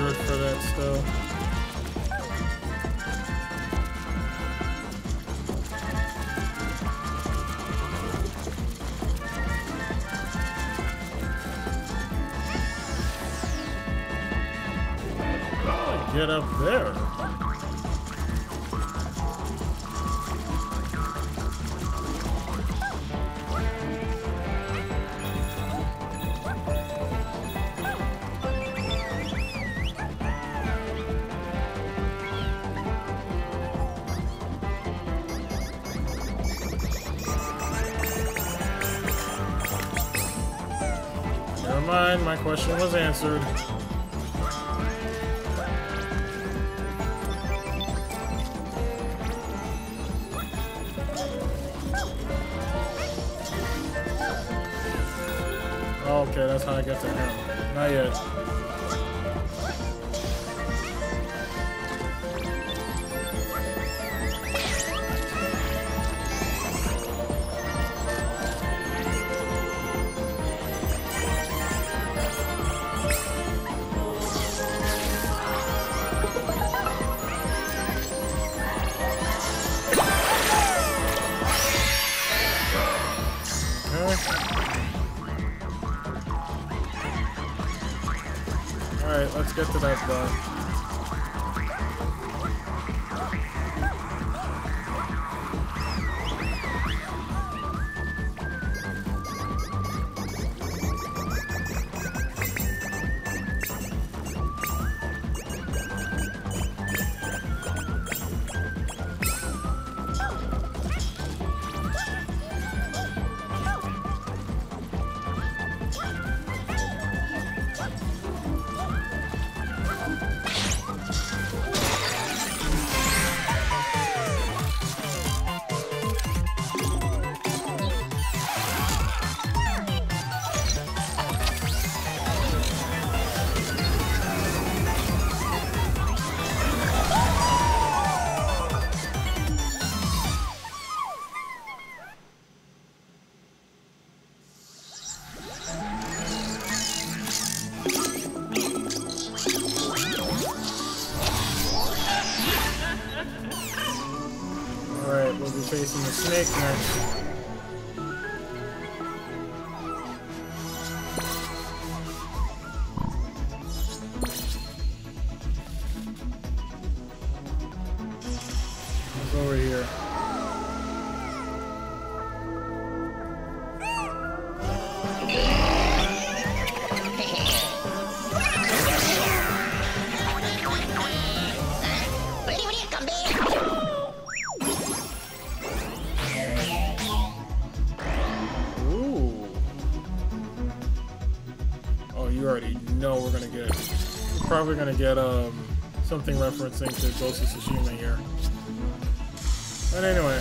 hundred for that still. Get up there. Never mind, my question was answered. Okay, that's how I get to him. Not yet. Alright, let's get to that bot. Facing the snake next. It's over here. Probably gonna get um something referencing to Ghost of Tsushima here. But anyway.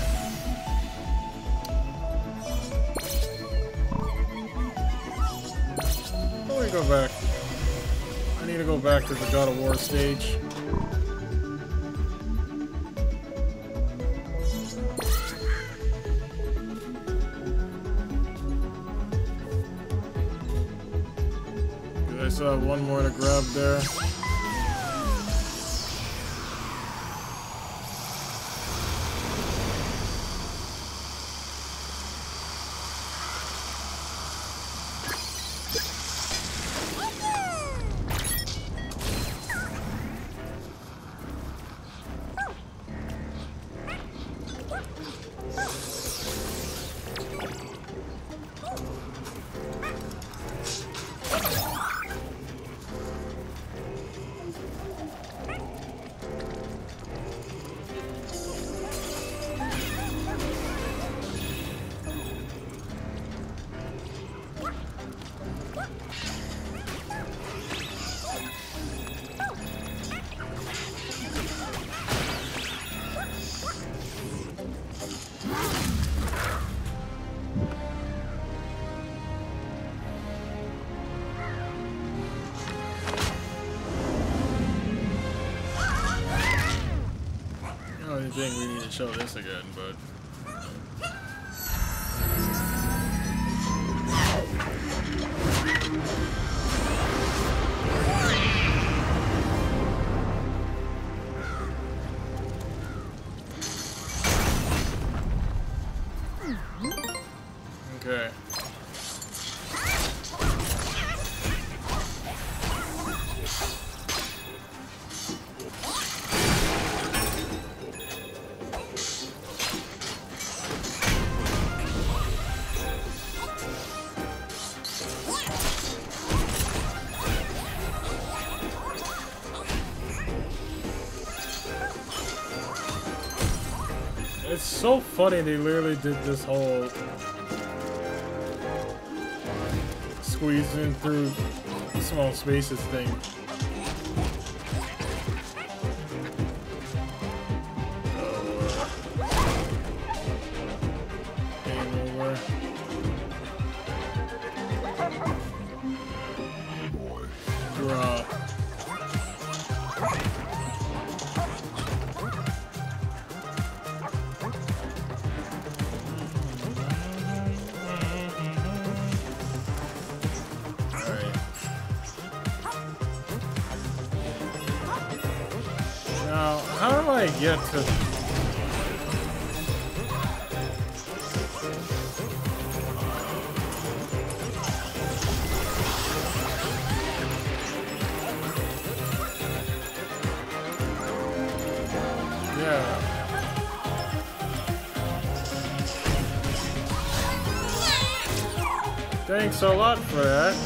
Let me go back. I need to go back to the God of War stage. I still have one more to grab there. I don't think we need to show this again, but Okay. It's so funny they literally did this whole squeezing through small spaces thing. Game over. Bruh. Now, how do I get to... Yeah. Thanks a lot for that.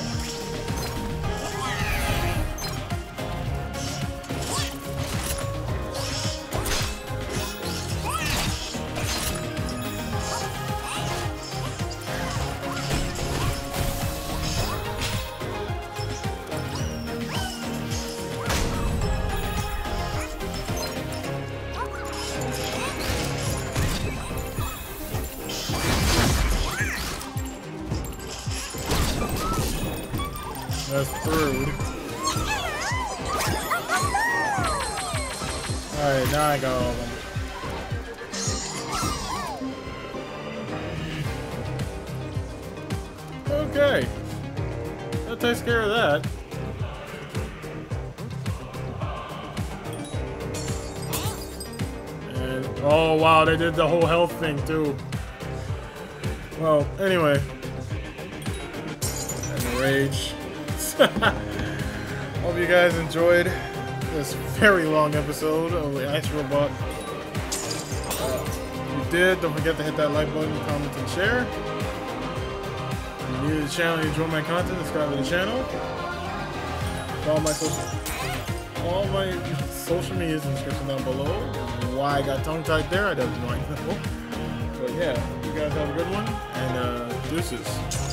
That's rude. Alright, now I got all of them. Okay. That takes care of that. And, oh wow, they did the whole health thing too. Well, anyway. And the rage. Hope you guys enjoyed this very long episode of the Astro Bot. Uh, if you did, don't forget to hit that like button, comment, and share. If you're new to the channel and you enjoy my content, subscribe to the channel. Follow my social, all my social medias in the description down below. Why I got tongue-tied there, I don't know. But yeah, you guys have a good one, and uh, deuces.